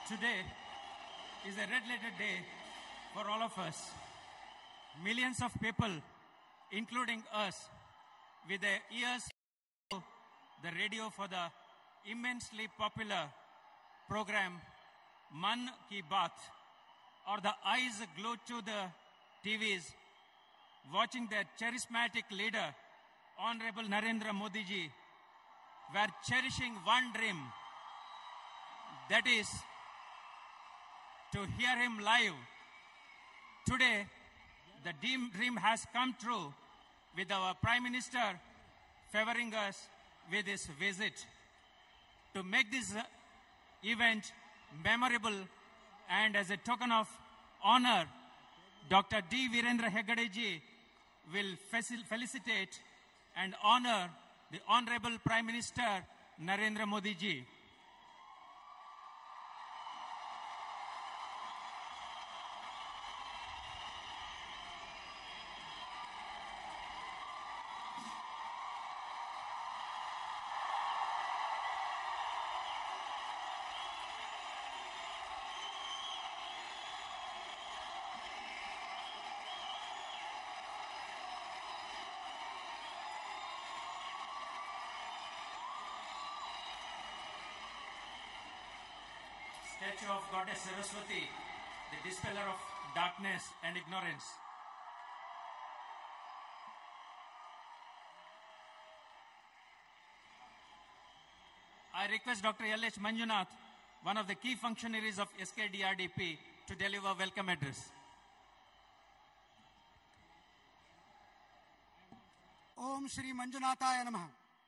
Today is a red-letter day for all of us. Millions of people, including us, with their ears to the radio for the immensely popular program Man Ki Baat, or the eyes glued to the TVs, watching their charismatic leader, Honorable Narendra Modi ji, were cherishing one dream, that is to hear him live. Today, the dream has come true with our Prime Minister favoring us with his visit. To make this event memorable and as a token of honor, Dr. D. Virendra Hegde ji will felicitate and honor the Honorable Prime Minister Narendra Modi ji. Statue of Goddess Saraswati, the dispeller of darkness and ignorance. I request Dr. L.H. Manjunath, one of the key functionaries of SKDRDP, to deliver a welcome address. ओम श्री मंजुनाथाय नमः।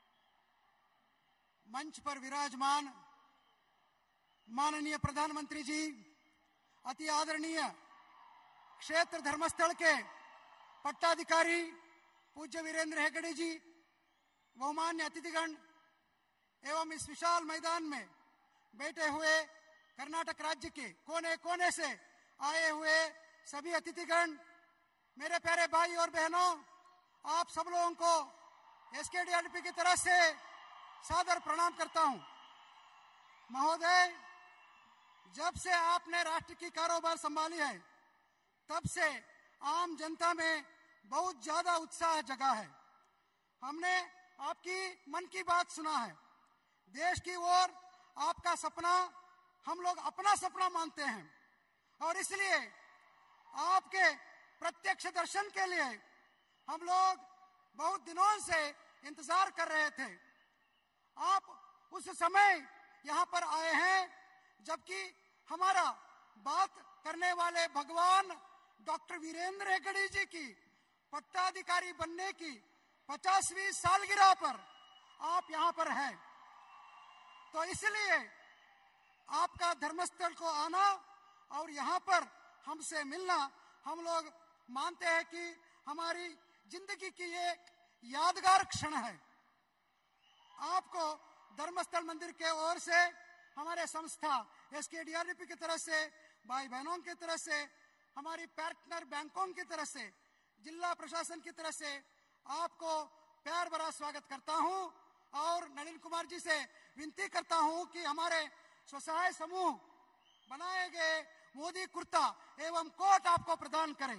मंच पर विराजमान माननीय प्रधानमंत्री जी, अति आदरणीय क्षेत्र धर्मस्थल के पट्टाधिकारी पूज्य वीरेंद्र हेगड़े जी, बहुमान्य अतिथिगण एवं इस विशाल मैदान में बैठे हुए कर्नाटक राज्य के कोने कोने से आए हुए सभी अतिथिगण, मेरे प्यारे भाई और बहनों, आप सब लोगों को एसकेडीआरडीपी की तरफ से सादर प्रणाम करता हूं। महोदय, जब से आपने राष्ट्र की कारोबार संभाली है, तब से आम जनता में बहुत ज्यादा उत्साह जगा है। हमने आपकी मन की बात सुना है। देश की ओर आपका सपना हम लोग अपना सपना मानते हैं और इसलिए आपके प्रत्यक्ष दर्शन के लिए हम लोग बहुत दिनों से इंतजार कर रहे थे। आप उस समय यहाँ पर आए हैं जबकि हमारा बात करने वाले भगवान डॉक्टर वीरेंद्र हेगड़े जी की पट्टाधिकारी बनने की 50वीं सालगिरह पर आप यहाँ पर हैं। तो इसलिए आपका धर्मस्थल को आना और यहाँ पर हमसे मिलना हम लोग मानते हैं कि हमारी जिंदगी की एक यादगार क्षण है। आपको धर्मस्थल मंदिर के ओर से, हमारे संस्था एसकेडीआरडीपी की तरफ से, भाई बहनों की तरफ से, हमारी पार्टनर बैंकों की तरफ से, जिला प्रशासन की तरफ से आपको प्यार भरा स्वागत करता हूं और नलिन कुमार जी से विनती करता हूं कि हमारे स्वसहाय समूह बनाए गए मोदी कुर्ता एवं कोट आपको प्रदान करें।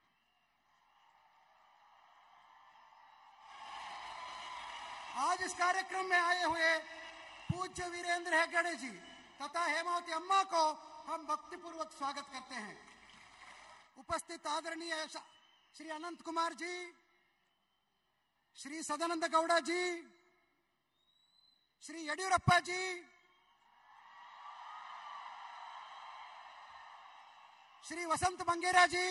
आज इस कार्यक्रम में आए हुए पूज्य वीरेंद्र हेगड़े जी तथा हेमावती अम्मा को हम भक्तिपूर्वक स्वागत करते हैं। उपस्थित आदरणीय श्री अनंत कुमार जी, श्री सदानंद गौड़ा जी, श्री येडियुरप्पा जी, श्री वसंत मंगेरा जी,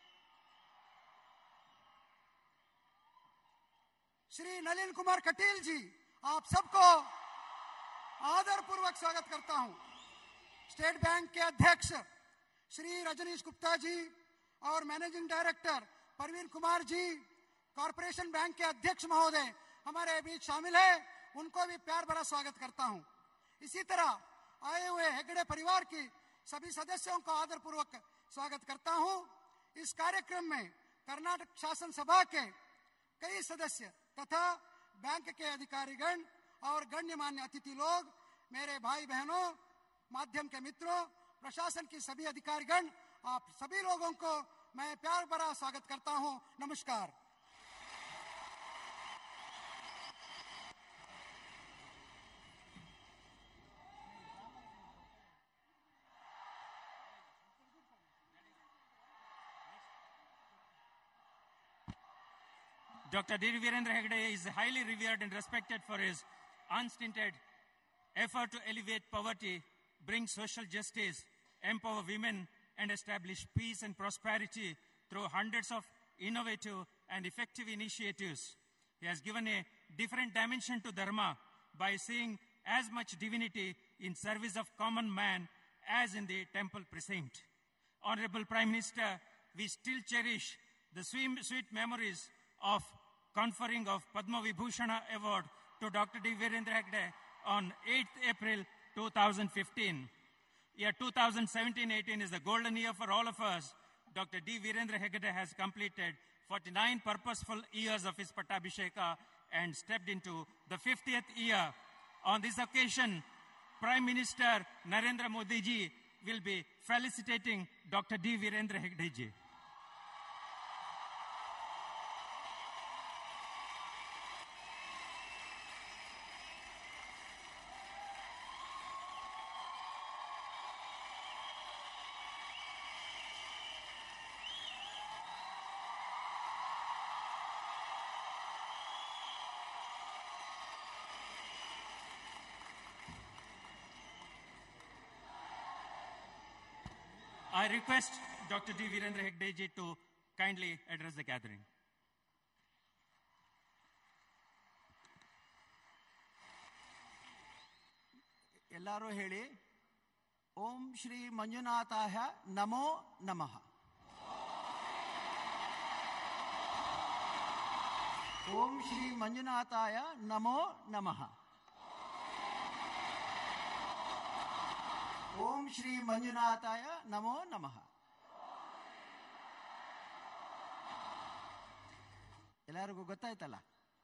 श्री नलिन कुमार कटील जी, आप सबको आदरपूर्वक स्वागत करता हूं। स्टेट बैंक के अध्यक्ष श्री रजनीश गुप्ता जी और managing director Parveen Kumar ji, corporation bank के अध्यक्ष महोदय हमारे बीच शामिल है, उनको भी प्यार भरा स्वागत करता हूं। इसी तरह आए हुए हेगड़े परिवार की सभी सदस्यों को आदरपूर्वक स्वागत करता हूं। इस कार्यक्रम में कर्नाटक शासन सभा के कई सदस्य तथा बैंक के अधिकारीगण और गण्यमान्य अतिथि लोग, मेरे भाई बहनों, माध्यम के मित्रों, प्रशासन की सभी अधिकारीगण, आप सभी लोगों को मैं प्यार भरा स्वागत करता हूं। नमस्कार। Dr. D. Virendra Hegde is highly revered and respected for his unstinted effort to alleviate poverty, bring social justice, empower women, and establish peace and prosperity through hundreds of innovative and effective initiatives. He has given a different dimension to Dharma by seeing as much divinity in service of common man as in the temple precinct. Honorable Prime Minister, we still cherish the sweet memories of conferring of Padma Vibhushana Award to Dr. D. Virendra Hegde on 8th April 2015. Year 2017-18 is the golden year for all of us. Dr. D. Virendra Hegde has completed 49 purposeful years of his Pattabhisheka and stepped into the 50th year. On this occasion, Prime Minister Narendra Modi ji will be felicitating Dr. D. Virendra Hegde ji. I request Dr. D. Virendra Hegde ji to kindly address the gathering. ಎಲ್ಲರೂ ಹೇಳಿ, ಓಂ ಶ್ರೀ ಮಂಜುನಾಥಾಯ ನಮೋ ನಮಃ. ಓಂ ಶ್ರೀ ಮಂಜುನಾಥಾಯ ನಮೋ ನಮಃ. ಓಂ ಶ್ರೀ ಮಂಜುನಾಥಾಯ ನಮೋ ನಮಃ. ಎಲ್ಲರಿಗೂ ಗೊತ್ತಾಯ್ತಲ್ಲ.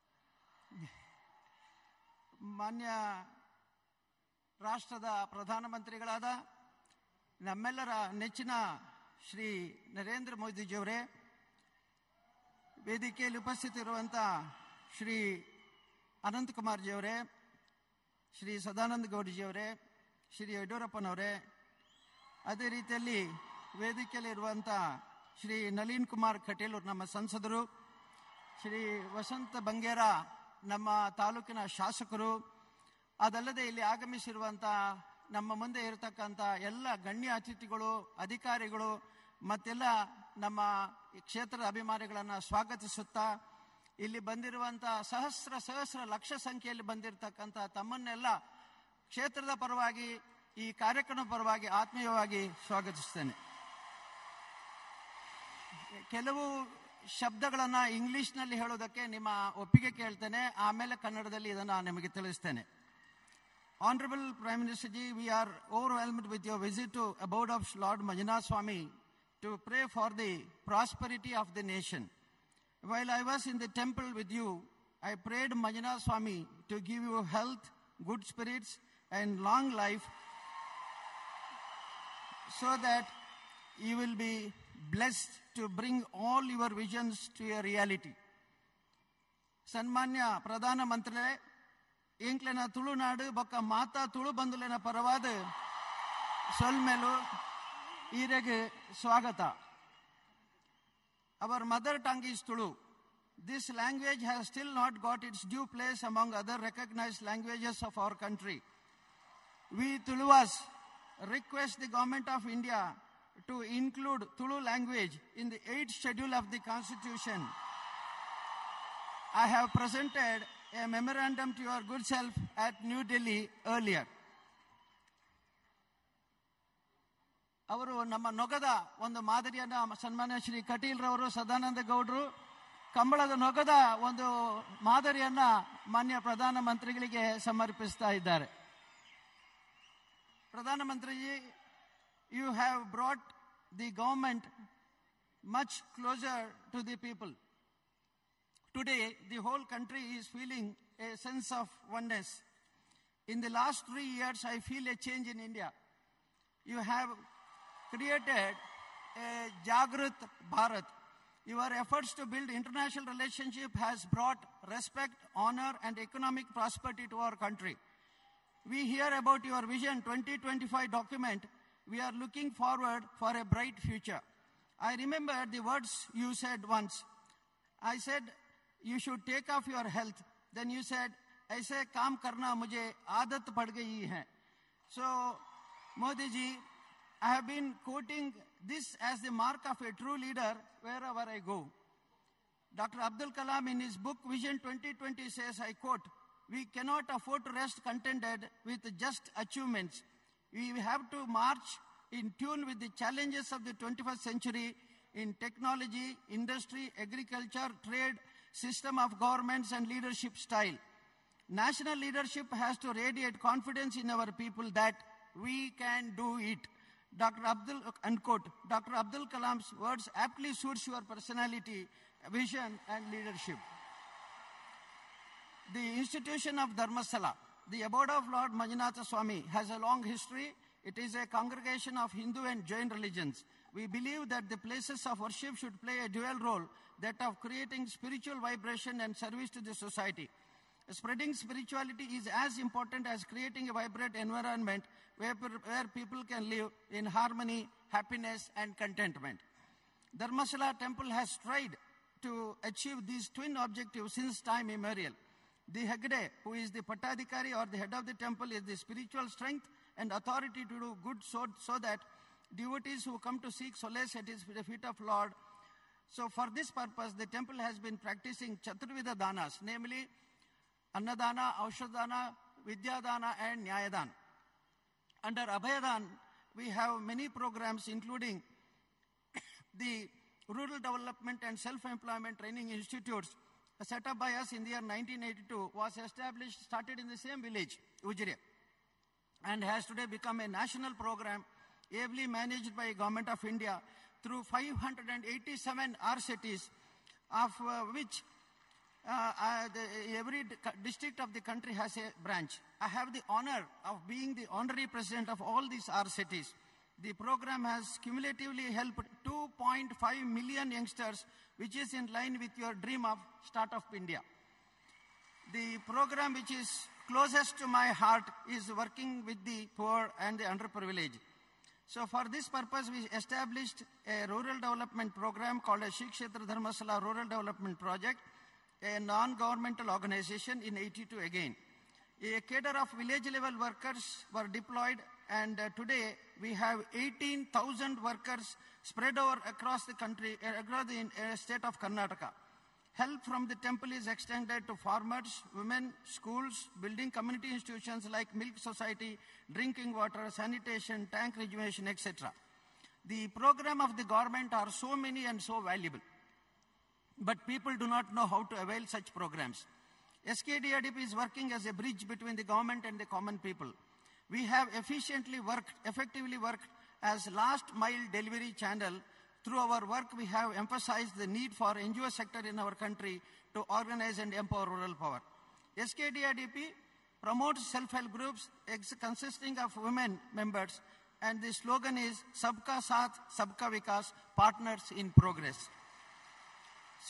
ಮಾನ್ಯ ರಾಷ್ಟ್ರದ ಪ್ರಧಾನಮಂತ್ರಿಗಳಾದ ನಮ್ಮೆಲ್ಲರ ನೆಚ್ಚಿನ ಶ್ರೀ ನರೇಂದ್ರ ಮೋದಿಜಿಯವರೇ, ವೇದಿಕೆಯಲ್ಲಿ ಉಪಸ್ಥಿತಿರುವಂಥ ಶ್ರೀ ಅನಂತಕುಮಾರ್ ಜಿಯವರೇ, ಶ್ರೀ ಸದಾನಂದ ಗೌಡಜಿಯವರೇ, ಶ್ರೀ ಯಡಿಯೂರಪ್ಪನವರೇ, ಅದೇ ರೀತಿಯಲ್ಲಿ ವೇದಿಕೆಯಲ್ಲಿರುವಂಥ ಶ್ರೀ ನಳಿನ್ ಕುಮಾರ್ ಕಟೀಲ್ ನಮ್ಮ ಸಂಸದರು, ಶ್ರೀ ವಸಂತ ಬಂಗೇರ ನಮ್ಮ ತಾಲೂಕಿನ ಶಾಸಕರು, ಅದಲ್ಲದೆ ಇಲ್ಲಿ ಆಗಮಿಸಿರುವಂಥ ನಮ್ಮ ಮುಂದೆ ಇರತಕ್ಕಂಥ ಎಲ್ಲ ಗಣ್ಯ ಅತಿಥಿಗಳು, ಅಧಿಕಾರಿಗಳು ಮತ್ತೆಲ್ಲ ನಮ್ಮ ಕ್ಷೇತ್ರದ ಅಭಿಮಾನಿಗಳನ್ನು ಸ್ವಾಗತಿಸುತ್ತಾ, ಇಲ್ಲಿ ಬಂದಿರುವಂಥ ಸಹಸ್ರ ಲಕ್ಷ ಸಂಖ್ಯೆಯಲ್ಲಿ ಬಂದಿರತಕ್ಕಂಥ ತಮ್ಮನ್ನೆಲ್ಲ ಕ್ಷೇತ್ರದ ಪರವಾಗಿ, ಈ ಕಾರ್ಯಕ್ರಮ ಪರವಾಗಿ ಆತ್ಮೀಯವಾಗಿ ಸ್ವಾಗತಿಸ್ತೇನೆ. ಕೆಲವು ಶಬ್ದಗಳನ್ನು ಇಂಗ್ಲಿಷ್ನಲ್ಲಿ ಹೇಳೋದಕ್ಕೆ ನಿಮ್ಮ ಒಪ್ಪಿಗೆ ಕೇಳ್ತೇನೆ, ಆಮೇಲೆ ಕನ್ನಡದಲ್ಲಿ ಇದನ್ನು ನಿಮಗೆ ತಿಳಿಸ್ತೇನೆ. Honorable Prime Minister Ji, we are overwhelmed with your visit to abode of Lord Manjunath Swami to pray for the prosperity of the nation. While I was in the temple with you, I prayed Manjunath Swami to give you health, good spirits, and long life, so that you will be blessed to bring all your visions to a reality. ಸನ್ಮಾನ್ಯ ಪ್ರಧಾನ ಮಂತ್ರಿಗಳೇ, ಇಂಕ್ಲೆನ ತುಳುನಾಡು ಬೊಕ್ಕ ಮಾತಾ ತುಳು ಬಂಧುಲೆನ ಪರವಾದ ಸೊಲ್ಮೆಲು ಈರೆಗೆ ಸ್ವಾಗತ. Our mother tongue is Tulu. This language has still not got its due place among other recognized languages of our country. We Tuluvas request the Government of India to include Tulu language in the 8th schedule of the Constitution. I have presented a memorandum to your good self at New Delhi earlier. ಅವರು ನಮ್ಮ ನೊಗದ ಒಂದು ಮಾದರಿಯನ್ನು ಸನ್ಮಾನ್ಯ ಶ್ರೀ ಕಟೀಲ್ ರವರು, ಸದಾನಂದ ಗೌಡರು ಕಂಬಳದ ನೊಗದ ಒಂದು ಮಾದರಿಯನ್ನ ಮಾನ್ಯ ಪ್ರಧಾನಮಂತ್ರಿಗಳಿಗೆ ಸಮರ್ಪಿಸ್ತಾ ಇದ್ದಾರೆ. ಪ್ರಧಾನಮಂತ್ರಿಜಿ, you have brought the government much closer to the people. Today, the whole country is feeling a sense of oneness. In the last 3 years, I feel a change in India. you have created a Jagrat Bharat. Your efforts to build international relationship has brought respect, honor, and economic prosperity to our country. We hear about your Vision 2025 document. We are looking forward for a bright future. I remember the words you said once. I said, you should take off your health. Then you said, ऐसे काम करना मुझे आदत पड़ गई है. So, Modi ji, I have been quoting this as the mark of a true leader wherever I go. Dr. Abdul Kalam in his book Vision 2020 says, I quote, we cannot afford to rest contented with just achievements. We have to march in tune with the challenges of the 21st century in technology, industry, agriculture, trade, system of governments and leadership style. National leadership has to radiate confidence in our people that we can do it. Unquote. Dr. Abdul Kalam's words aptly suits your personality, vision and leadership. The institution of Dharmasala, the abode of Lord Manjunatha Swami, has a long history. It is a congregation of Hindu and Jain religions. We believe that the places of worship should play a dual role, that of creating spiritual vibration and service to the society. Spreading spirituality is as important as creating a vibrant environment where people can live in harmony, happiness, and contentment. Dharmasala temple has tried to achieve these twin objectives since time immemorial. The Hegde, who is the Pattadhikari or the head of the temple, is the spiritual strength and authority to do good so that devotees who come to seek solace at the feet of Lord. So for this purpose, the temple has been practicing Chaturvida Danas, namely Annadana, Aushadana, Vidyadana, and Nyayadan. Under Abhayadan, we have many programs including the Rural Development and Self-Employment Training Institutes set up by us in the year 1982, was started in the same village, Ujire, and has today become a national program ably managed by Government of India through 587 RCTs, of which every district of the country has a branch. I have the honor of being the honorary president of all these RCTs. The program has cumulatively helped 2.5 million youngsters, which is in line with your dream of Startup India. The program which is closest to my heart is working with the poor and the underprivileged. So for this purpose, we established a rural development program called a Shri Kshetra Dharmasala Rural Development Project, a non-governmental organization in 82 again. A cadre of village level workers were deployed, and today we have 18,000 workers spread over across the country, across the state of Karnataka. Help from the temple is extended to farmers, women, schools, building community institutions like Milk Society, drinking water, sanitation, tank rejuvenation, etc. The program of the government are so many and so valuable, but people do not know how to avail such programs. SKDRDP is working as a bridge between the government and the common people. We have effectively worked as last mile delivery channel. Through our work, we have emphasized the need for NGO sector in our country to organize and empower rural power. SKDRDP promotes self-help groups consisting of women members, and the slogan is Sabka Saath, Sabka Vikas, Partners in Progress. So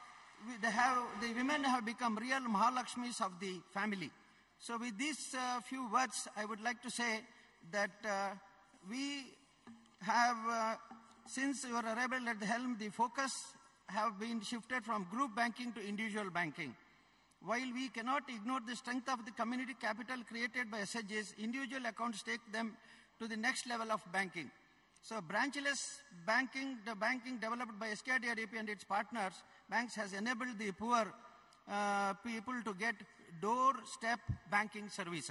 the women have become real Mahalakshmis of the family. So with these few words, I would like to say that we have, since your arrival at the helm, the focus have been shifted from group banking to individual banking. While we cannot ignore the strength of the community capital created by SHGs, individual accounts take them to the next level of banking. So branchless banking, the banking developed by SKDRDP and its partners, banks has enabled the poor people to get doorstep banking services.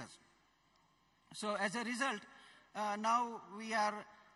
So as a result, now we are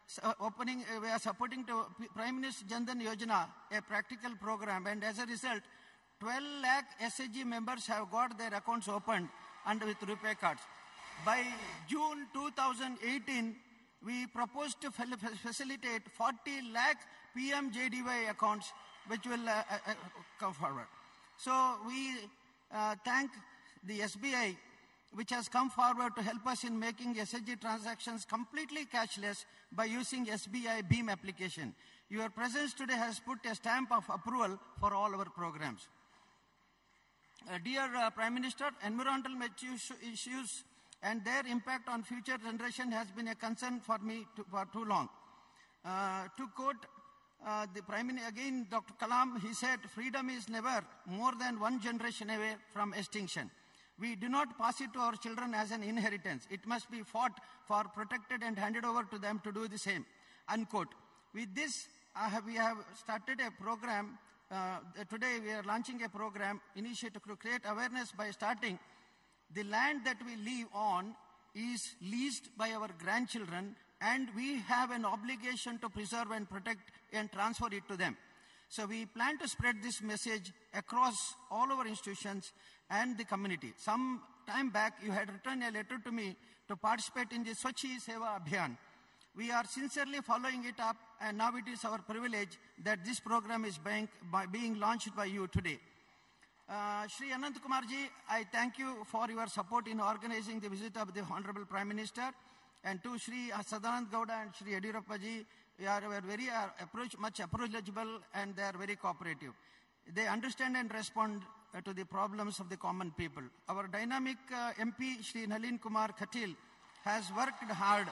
supporting to Prime Minister Jan Dhan Yojana, a practical program, and as a result, 12 lakh SHG members have got their accounts opened and with RuPay cards. By June 2018, we proposed to facilitate 40 lakh PMJDY accounts, which will come forward. So we thank the SBI which has come forward to help us in making SHG transactions completely cashless by using SBI BEAM application. Your presence today has put a stamp of approval for all our programs. Dear Prime Minister, environmental issues and their impact on future generation has been a concern for me for too long. To quote the Prime Minister, again, Dr. Kalam, he said, freedom is never more than one generation away from extinction. We do not pass it to our children as an inheritance. It must be fought for, protected, and handed over to them to do the same, unquote. With this, we have started a program. Today, we are launching a program initiated to create awareness by starting the land that we live on is leased by our grandchildren, and we have an obligation to preserve and protect and transfer it to them. So we plan to spread this message across all our institutions and the community. Some time back, you had written a letter to me to participate in the Swachh Seva Abhiyan. We are sincerely following it up, and now it is our privilege that this program is being launched by you today. Shri Anant Kumarji, I thank you for your support in organizing the visit of the Honorable Prime Minister, and to Shri Sadanand Gowda and Shri Yediyurappa ji, they are very much approachable, and they are very cooperative. They understand and respond to the problems of the common people. Our dynamic MP, Shri Nalin Kumar Khatil, has worked hard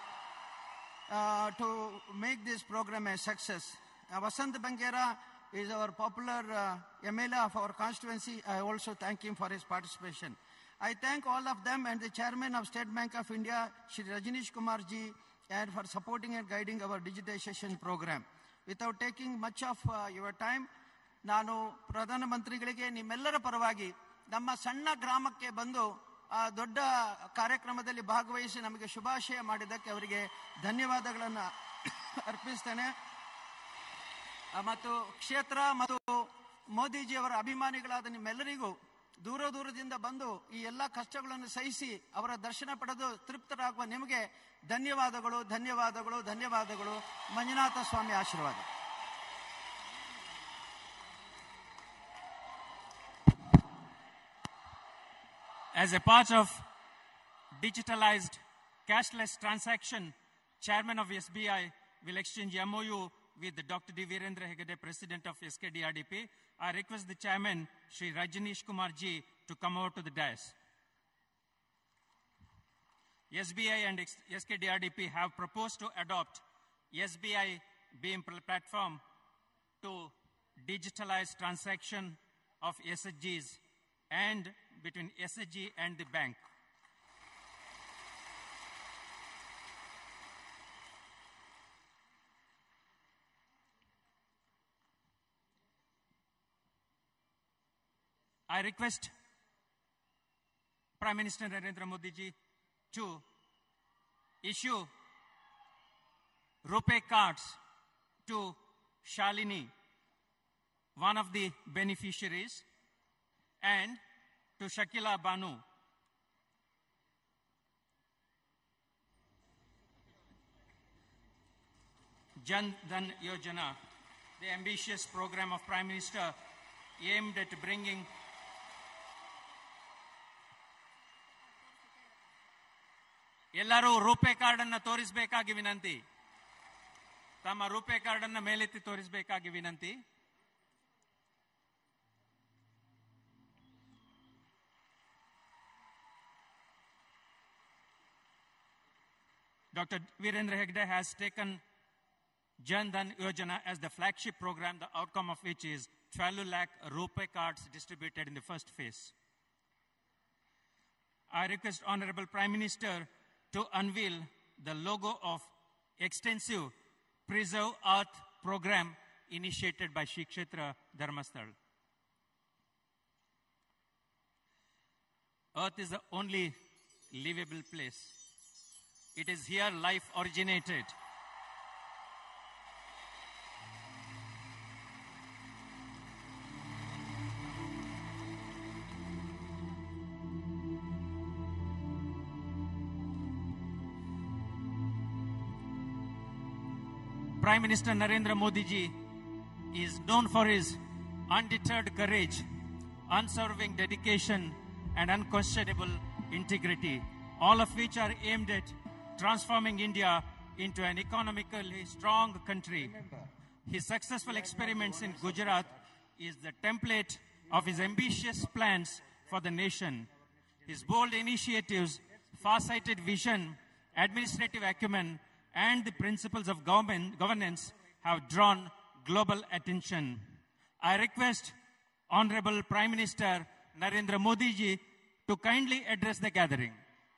to make this program a success. Vasant Bangera is our popular MLA of our constituency. I also thank him for his participation. I thank all of them and the Chairman of State Bank of India, Shri Rajneesh Kumar ji, and for supporting and guiding our digitization program. Without taking much of your time, ನಾನು ಪ್ರಧಾನಮಂತ್ರಿಗಳಿಗೆ ನಿಮ್ಮೆಲ್ಲರ ಪರವಾಗಿ ನಮ್ಮ ಸಣ್ಣ ಗ್ರಾಮಕ್ಕೆ ಬಂದು ದೊಡ್ಡ ಕಾರ್ಯಕ್ರಮದಲ್ಲಿ ಭಾಗವಹಿಸಿ ನಮಗೆ ಶುಭಾಶಯ ಮಾಡಿದ್ದಕ್ಕೆ ಅವರಿಗೆ ಧನ್ಯವಾದಗಳನ್ನು ಅರ್ಪಿಸ್ತೇನೆ. ಮತ್ತು ಕ್ಷೇತ್ರ ಮತ್ತು ಮೋದಿಜಿಯವರ ಅಭಿಮಾನಿಗಳಾದ ನಿಮ್ಮೆಲ್ಲರಿಗೂ ದೂರದಿಂದ ಬಂದು ಈ ಎಲ್ಲ ಕಷ್ಟಗಳನ್ನು ಸಹಿಸಿ ಅವರ ದರ್ಶನ ಪಡೆದು ತೃಪ್ತರಾಗುವ ನಿಮಗೆ ಧನ್ಯವಾದಗಳು. ಮಂಜುನಾಥ ಸ್ವಾಮಿ ಆಶೀರ್ವಾದ. As a part of digitalized cashless transaction, Chairman of SBI will exchange MOU with Dr. D. Virendra Hegde, President of SKDRDP. I request the Chairman, Shri Rajneesh Kumar ji, to come over to the dais. SBI and SKDRDP have proposed to adopt SBI BEAM platform to digitalize transaction of SHGs and between SHG and the bank. I request Prime Minister Narendra Modi ji to issue RuPay cards to Shalini, one of the beneficiaries, and to Shakila Banu. Jan Dhan Yojana, the ambitious program of Prime Minister aimed at bringing ಎಲ್ಲರೂ RuPay card ಅನ್ನು ತೋರಿಸಬೇಕಾಗಿ ವಿನಂತಿ. ತಮ್ಮ RuPay card ಅನ್ನು ಮೇಲೆತ್ತಿ ತೋರಿಸಬೇಕಾಗಿ ವಿನಂತಿ. Dr. Virendra Hegde has taken Jan Dhan Yojana as the flagship program, the outcome of which is 12 lakh RuPay cards distributed in the first phase. I request Honorable Prime Minister to unveil the logo of extensive Preserve Earth program initiated by Shri Kshetra Dharmasthal. Earth is the only livable place. It is here life originated. Prime Minister Narendra Modi ji is known for his undeterred courage, unswerving dedication, and unquestionable integrity, all of which are aimed at transforming India into an economically strong country. His successful experiments in Gujarat is the template of his ambitious plans for the nation. His bold initiatives, far-sighted vision, administrative acumen, and the principles of governance have drawn global attention. I request Honorable Prime Minister Narendra Modi ji to kindly address the gathering.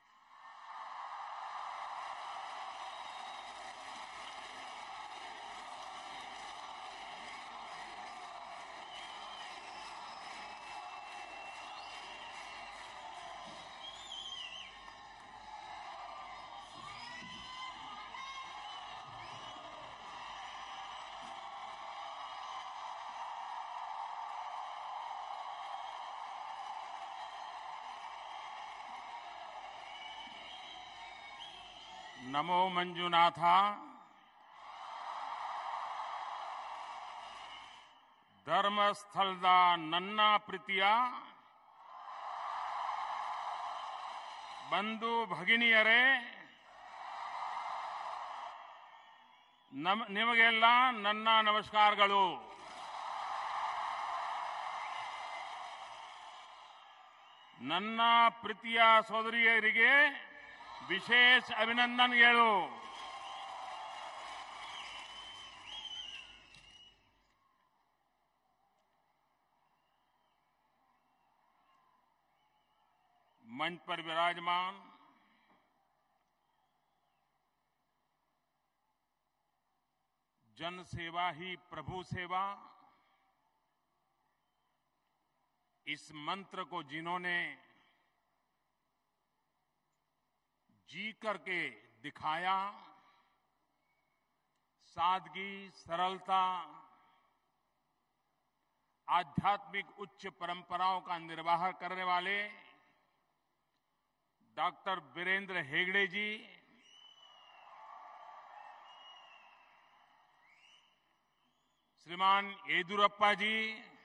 नमो मंजुनाथा धर्मस्थलदा नन्ना प्रीतिया बंधु भगिनियरे ನಿಮಗೆಲ್ಲ ನನ್ನ ನಮಸ್ಕಾರಗಳು. ನನ್ನ ಪ್ರೀತಿಯ ಸೋದರಿಯರಿಗೆ विशेष अभिनंदनಗಳು. मंच पर विराजमान जन सेवा ही प्रभु सेवा, इस मंत्र को जिन्होंने जी करके दिखाया, सादगी, सरलता, आध्यात्मिक उच्च परंपराओं का निर्वाह करने वाले डॉक्टर वीरेंद्र हेगड़े जी, श्रीमान येदुरप्पा जी,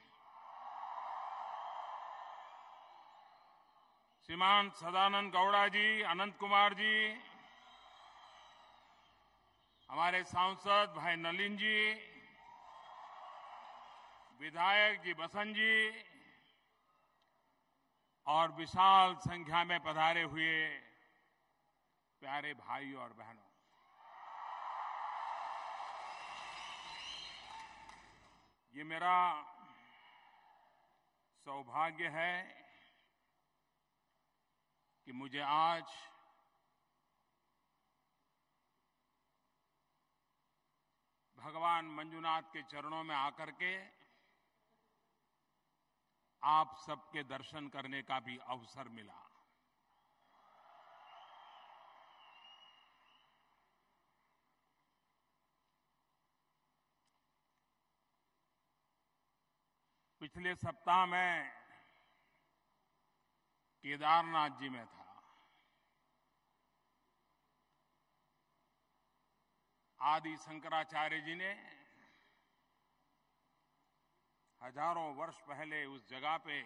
श्रीमान सदानंद गौड़ा जी, अनंत कुमार जी, हमारे सांसद भाई नलिन जी, विधायक जी बसंत जी और विशाल संख्या में पधारे हुए प्यारे भाई और बहनों, ये मेरा सौभाग्य है कि मुझे आज भगवान मंजुनाथ के चरणों में आकर के आप सबके दर्शन करने का भी अवसर मिला. पिछले सप्ताह में केदारनाथ जी में था. आदि शंकराचार्य जी ने हजारों वर्ष पहले उस जगह पे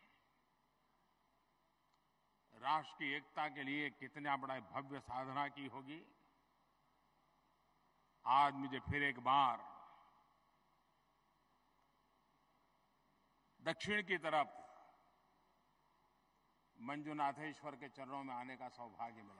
राष्ट्र की एकता के लिए कितना बड़ा भव्य साधना की होगी. आज मुझे फिर एक बार दक्षिण की तरफ मंजुनाथेश्वर के चरणों में आने का सौभाग्य मिला.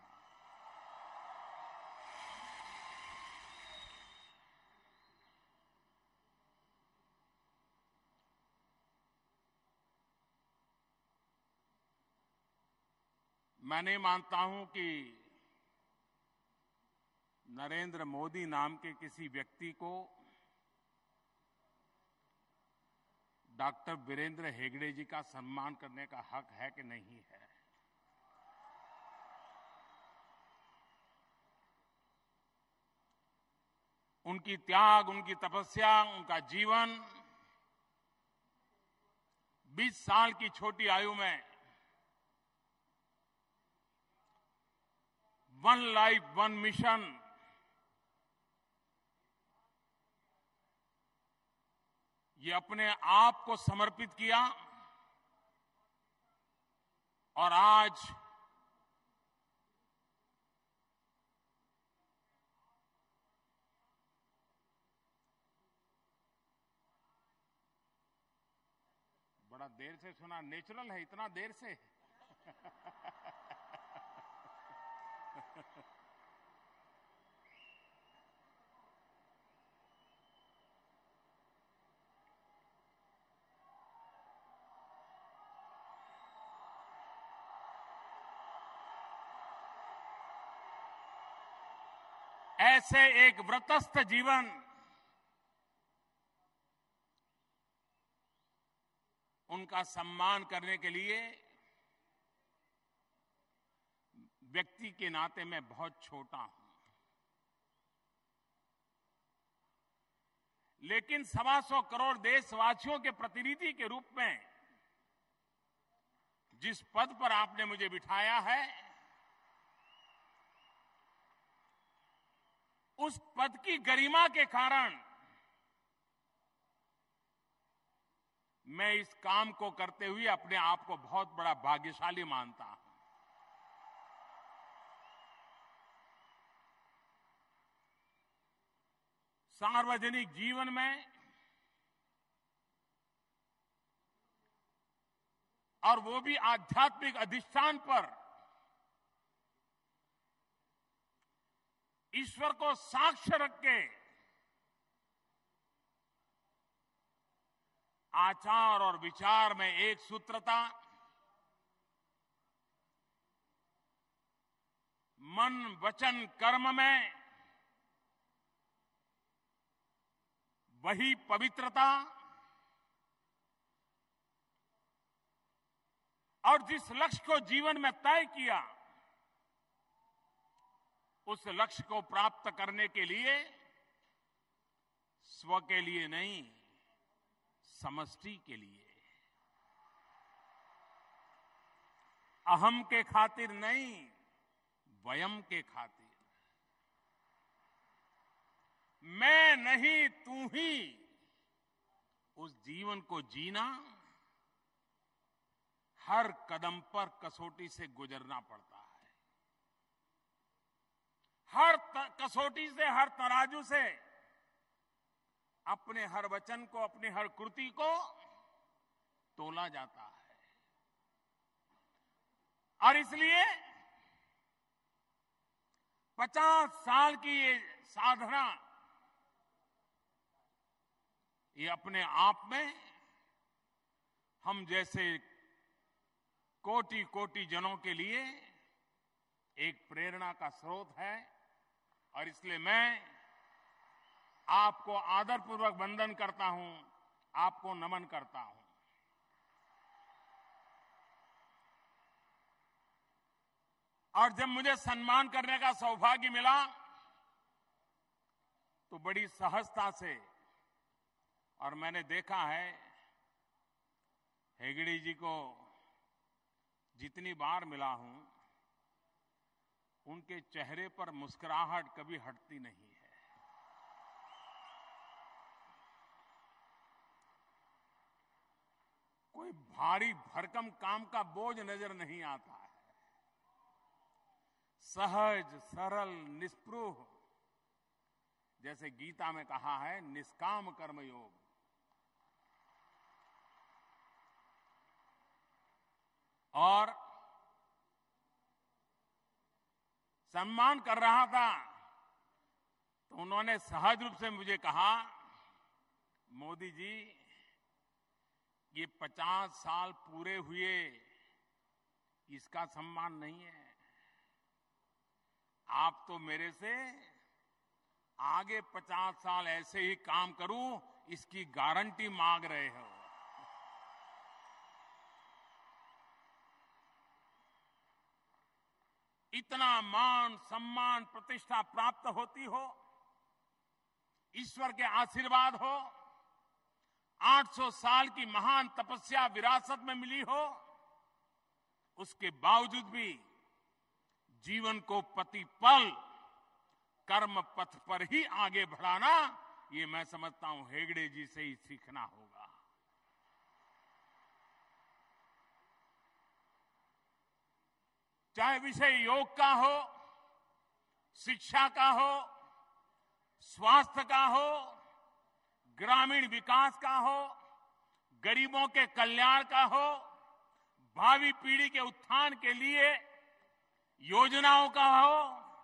मैं नहीं मानता हूं कि नरेंद्र मोदी नाम के किसी व्यक्ति को डॉक्टर वीरेंद्र हेगड़े जी का सम्मान करने का हक है कि नहीं है. उनकी त्याग, उनकी तपस्या, उनका जीवन 20 साल की छोटी आयु में वन लाइफ वन मिशन, ये अपने आप को समर्पित किया और आज थोड़ा देर से सुना, नेचुरल है, इतना देर से। ऐसे एक व्रतस्थ जीवन उनका सम्मान करने के लिए व्यक्ति के नाते मैं बहुत छोटा हूं, लेकिन 125 करोड़ देशवासियों के प्रतिनिधि के रूप में जिस पद पर आपने मुझे बिठाया है, उस पद की गरिमा के कारण मैं इस काम को करते हुए अपने आप को बहुत बड़ा भाग्यशाली मानता हूं। सार्वजनिक जीवन में और वो भी आध्यात्मिक अधिष्ठान पर ईश्वर को साक्ष्य रख के आचार और विचार में एक सूत्रता, मन वचन कर्म में वही पवित्रता, और जिस लक्ष्य को जीवन में तय किया, उस लक्ष्य को प्राप्त करने के लिए स्व के लिए नहीं, समष्टि के लिए, अहम के खातिर नहीं, वयम के खातिर, मैं नहीं तू ही, उस जीवन को जीना हर कदम पर कसौटी से गुजरना पड़ता है। हर कसौटी से, हर तराजू से अपने हर वचन को, अपनी हर कृति को तोला जाता है। और इसलिए 50 साल की ये साधना, ये अपने आप में हम जैसे कोटि कोटि जनों के लिए एक प्रेरणा का स्रोत है। और इसलिए मैं आपको आदरपूर्वक वंदन करता हूं, आपको नमन करता हूं। और जब मुझे सम्मान करने का सौभाग्य मिला तो बड़ी सहजता से, और मैंने देखा है हेगड़े जी को जितनी बार मिला हूं, उनके चेहरे पर मुस्कुराहट कभी हटती नहीं है। कोई भारी भरकम काम का बोझ नजर नहीं आता है। सहज, सरल, निस्पृह, जैसे गीता में कहा है, निष्काम कर्म योग। और सम्मान कर रहा था तो उन्होंने सहज रूप से मुझे कहा, मोदी जी, ये 50 साल पूरे हुए, इसका सम्मान नहीं है। आप तो मेरे से आगे 50 साल ऐसे ही काम करूं, इसकी गारंटी मांग रहे हो। इतना मान, सम्मान, प्रतिष्ठा प्राप्त होती हो, ईश्वर के आशीर्वाद हो, 800 साल की महान तपस्या विरासत में मिली हो, उसके बावजूद भी जीवन को प्रतिपल कर्म पथ पर ही आगे बढ़ाना, ये मैं समझता हूं हेगड़े जी से ही सीखना होगा। चाहे विषय योग का हो, शिक्षा का हो, स्वास्थ्य का हो, ग्रामीण विकास का हो, गरीबों के कल्याण का हो, भावी पीढ़ी के उत्थान के लिए योजनाओं का हो।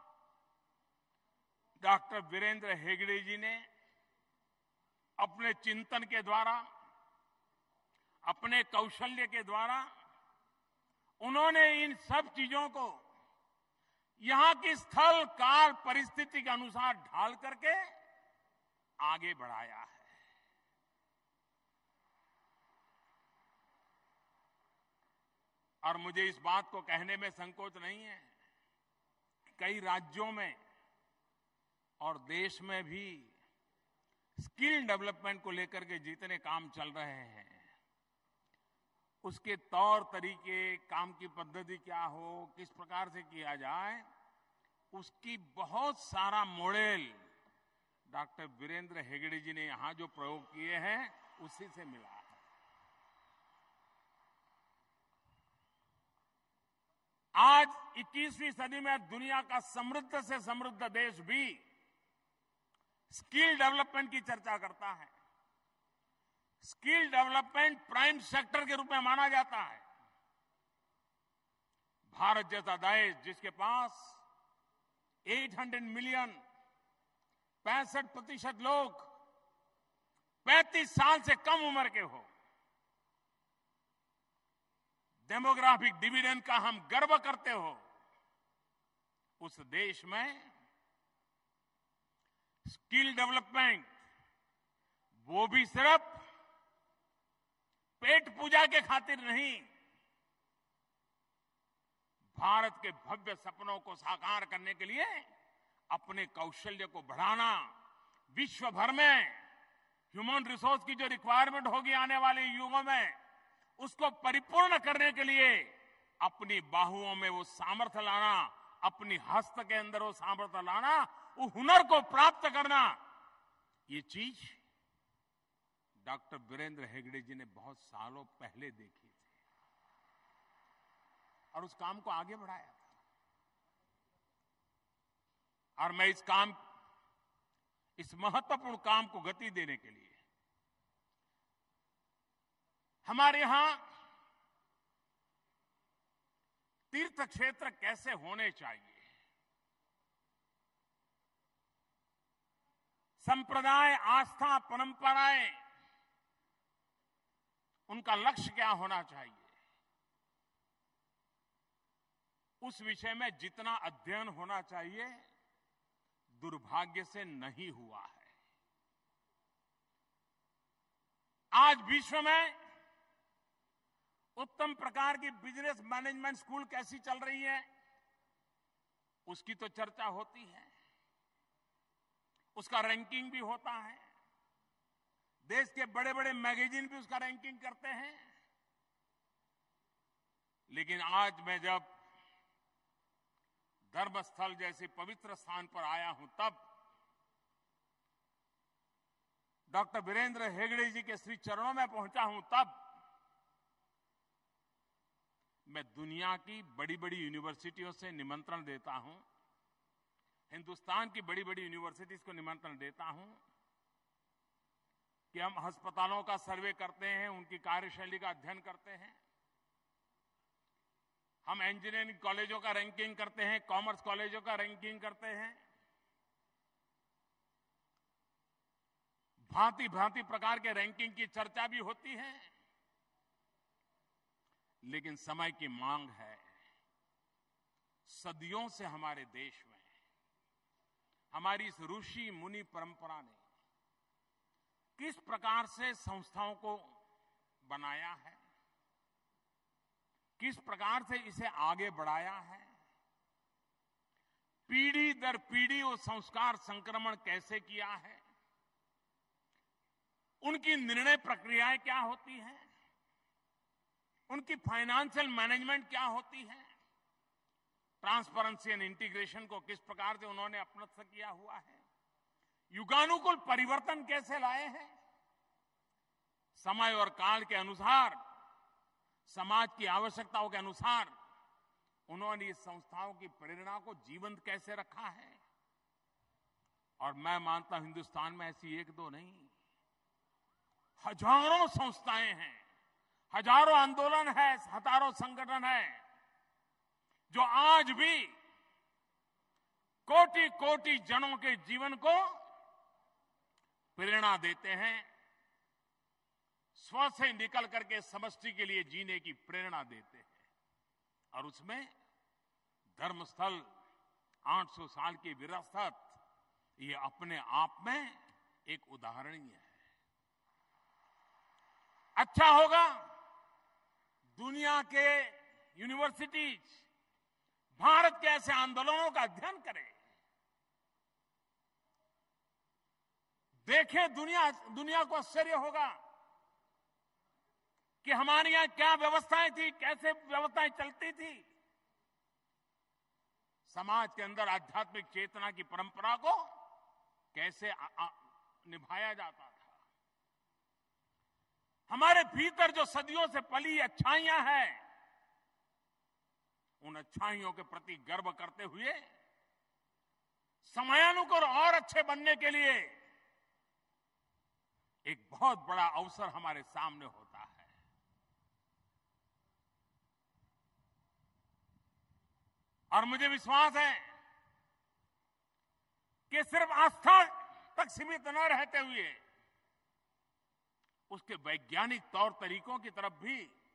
डॉक्टर वीरेंद्र हेगड़े जी ने अपने चिंतन के द्वारा, अपने कौशल्य के द्वारा उन्होंने इन सब चीजों को यहां की स्थल काल परिस्थिति के अनुसार ढाल करके आगे बढ़ाया है। और मुझे इस बात को कहने में संकोच नहीं है, कई राज्यों में और देश में भी स्किल डेवलपमेंट को लेकर के जितने काम चल रहे हैं, उसके तौर तरीके, काम की पद्धति क्या हो, किस प्रकार से किया जाए, उसकी बहुत सारा मॉडल डॉक्टर वीरेंद्र हेगड़े जी ने यहां जो प्रयोग किए हैं उसी से मिला है। आज 21वीं सदी में दुनिया का समृद्ध से समृद्ध देश भी स्किल डेवलपमेंट की चर्चा करता है। स्किल डेवलपमेंट प्राइम सेक्टर के रूप में माना जाता है। भारत जैसा देश जिसके पास 800 मिलियन 65% लोग 35 साल से कम उम्र के हो, डेमोग्राफिक डिविडेंड का हम गर्व करते हो, उस देश में स्किल डेवलपमेंट वो भी सिर्फ पेट पूजा के खातिर नहीं, भारत के भव्य सपनों को साकार करने के लिए अपने कौशल्य को बढ़ाना, विश्व भर में ह्यूमन रिसोर्स की जो रिक्वायरमेंट होगी आने वाले युगों में, उसको परिपूर्ण करने के लिए अपनी बाहुओं में वो सामर्थ्य लाना, अपनी हस्त के अंदर वो सामर्थ्य लाना, वो हुनर को प्राप्त करना, ये चीज डॉक्टर वीरेंद्र हेगड़े जी ने बहुत सालों पहले देखी थी और उस काम को आगे बढ़ाया था। और मैं इस महत्वपूर्ण काम को गति देने के लिए हमारे यहां तीर्थ क्षेत्र कैसे होने चाहिए, संप्रदाय, आस्था, परंपराएं, उनका लक्ष्य क्या होना चाहिए, उस विषय में जितना अध्ययन होना चाहिए दुर्भाग्य से नहीं हुआ है। आज विश्व में उत्तम प्रकार की बिजनेस मैनेजमेंट स्कूल कैसी चल रही है उसकी तो चर्चा होती है, उसका रैंकिंग भी होता है, देश के बड़े बड़े मैगजीन भी उसका रैंकिंग करते हैं। लेकिन आज मैं जब धर्मस्थल जैसे पवित्र स्थान पर आया हूं, तब डॉक्टर वीरेंद्र हेगड़े जी के श्री चरणों में पहुंचा हूं, तब मैं दुनिया की बड़ी बड़ी यूनिवर्सिटियों से निमंत्रण देता हूं, हिंदुस्तान की बड़ी बड़ी यूनिवर्सिटीज को निमंत्रण देता हूं कि हम अस्पतालों का सर्वे करते हैं, उनकी कार्यशैली का अध्ययन करते हैं, हम इंजीनियरिंग कॉलेजों का रैंकिंग करते हैं, कॉमर्स कॉलेजों का रैंकिंग करते हैं, भांति भांति प्रकार के रैंकिंग की चर्चा भी होती है। लेकिन समय की मांग है, सदियों से हमारे देश में हमारी इस ऋषि मुनि परंपरा ने किस प्रकार से संस्थाओं को बनाया है, किस प्रकार से इसे आगे बढ़ाया है, पीढ़ी दर पीढ़ी वो संस्कार संक्रमण कैसे किया है, उनकी निर्णय प्रक्रियाएं क्या होती हैं, उनकी फाइनेंशियल मैनेजमेंट क्या होती है, ट्रांसपेरेंसी एंड इंटीग्रेशन को किस प्रकार से उन्होंने अपनत्व किया हुआ है, युगानुकूल परिवर्तन कैसे लाए हैं, समय और काल के अनुसार, समाज की आवश्यकताओं के अनुसार उन्होंने इस संस्थाओं की प्रेरणा को जीवंत कैसे रखा है। और मैं मानता हूं हिंदुस्तान में ऐसी एक दो नहीं, हजारों संस्थाएं हैं, हजारों आंदोलन है, हजारों संगठन है जो आज भी कोटि कोटि जनों के जीवन को प्रेरणा देते हैं, स्व से निकल करके समष्टि के लिए जीने की प्रेरणा देते हैं। और उसमें धर्मस्थल 800 साल की विरासत ये अपने आप में एक उदाहरणीय है। अच्छा होगा दुनिया के यूनिवर्सिटीज भारत के ऐसे आंदोलनों का अध्ययन करें, देखें, दुनिया को आश्चर्य होगा कि हमारे यहां क्या व्यवस्थाएं थी, कैसे व्यवस्थाएं चलती थी। समाज के अंदर आध्यात्मिक चेतना की परंपरा को कैसे निभाया जाता था। हमारे भीतर जो सदियों से पली अच्छाइयां हैं, उन अच्छाइयों के प्रति गर्व करते हुए समयानुकूल और अच्छे बनने के लिए एक बहुत बड़ा अवसर हमारे सामने होता है। और मुझे विश्वास है कि सिर्फ आस्था तक सीमित न रहते हुए उसके वैज्ञानिक तौर तरीकों की तरफ भी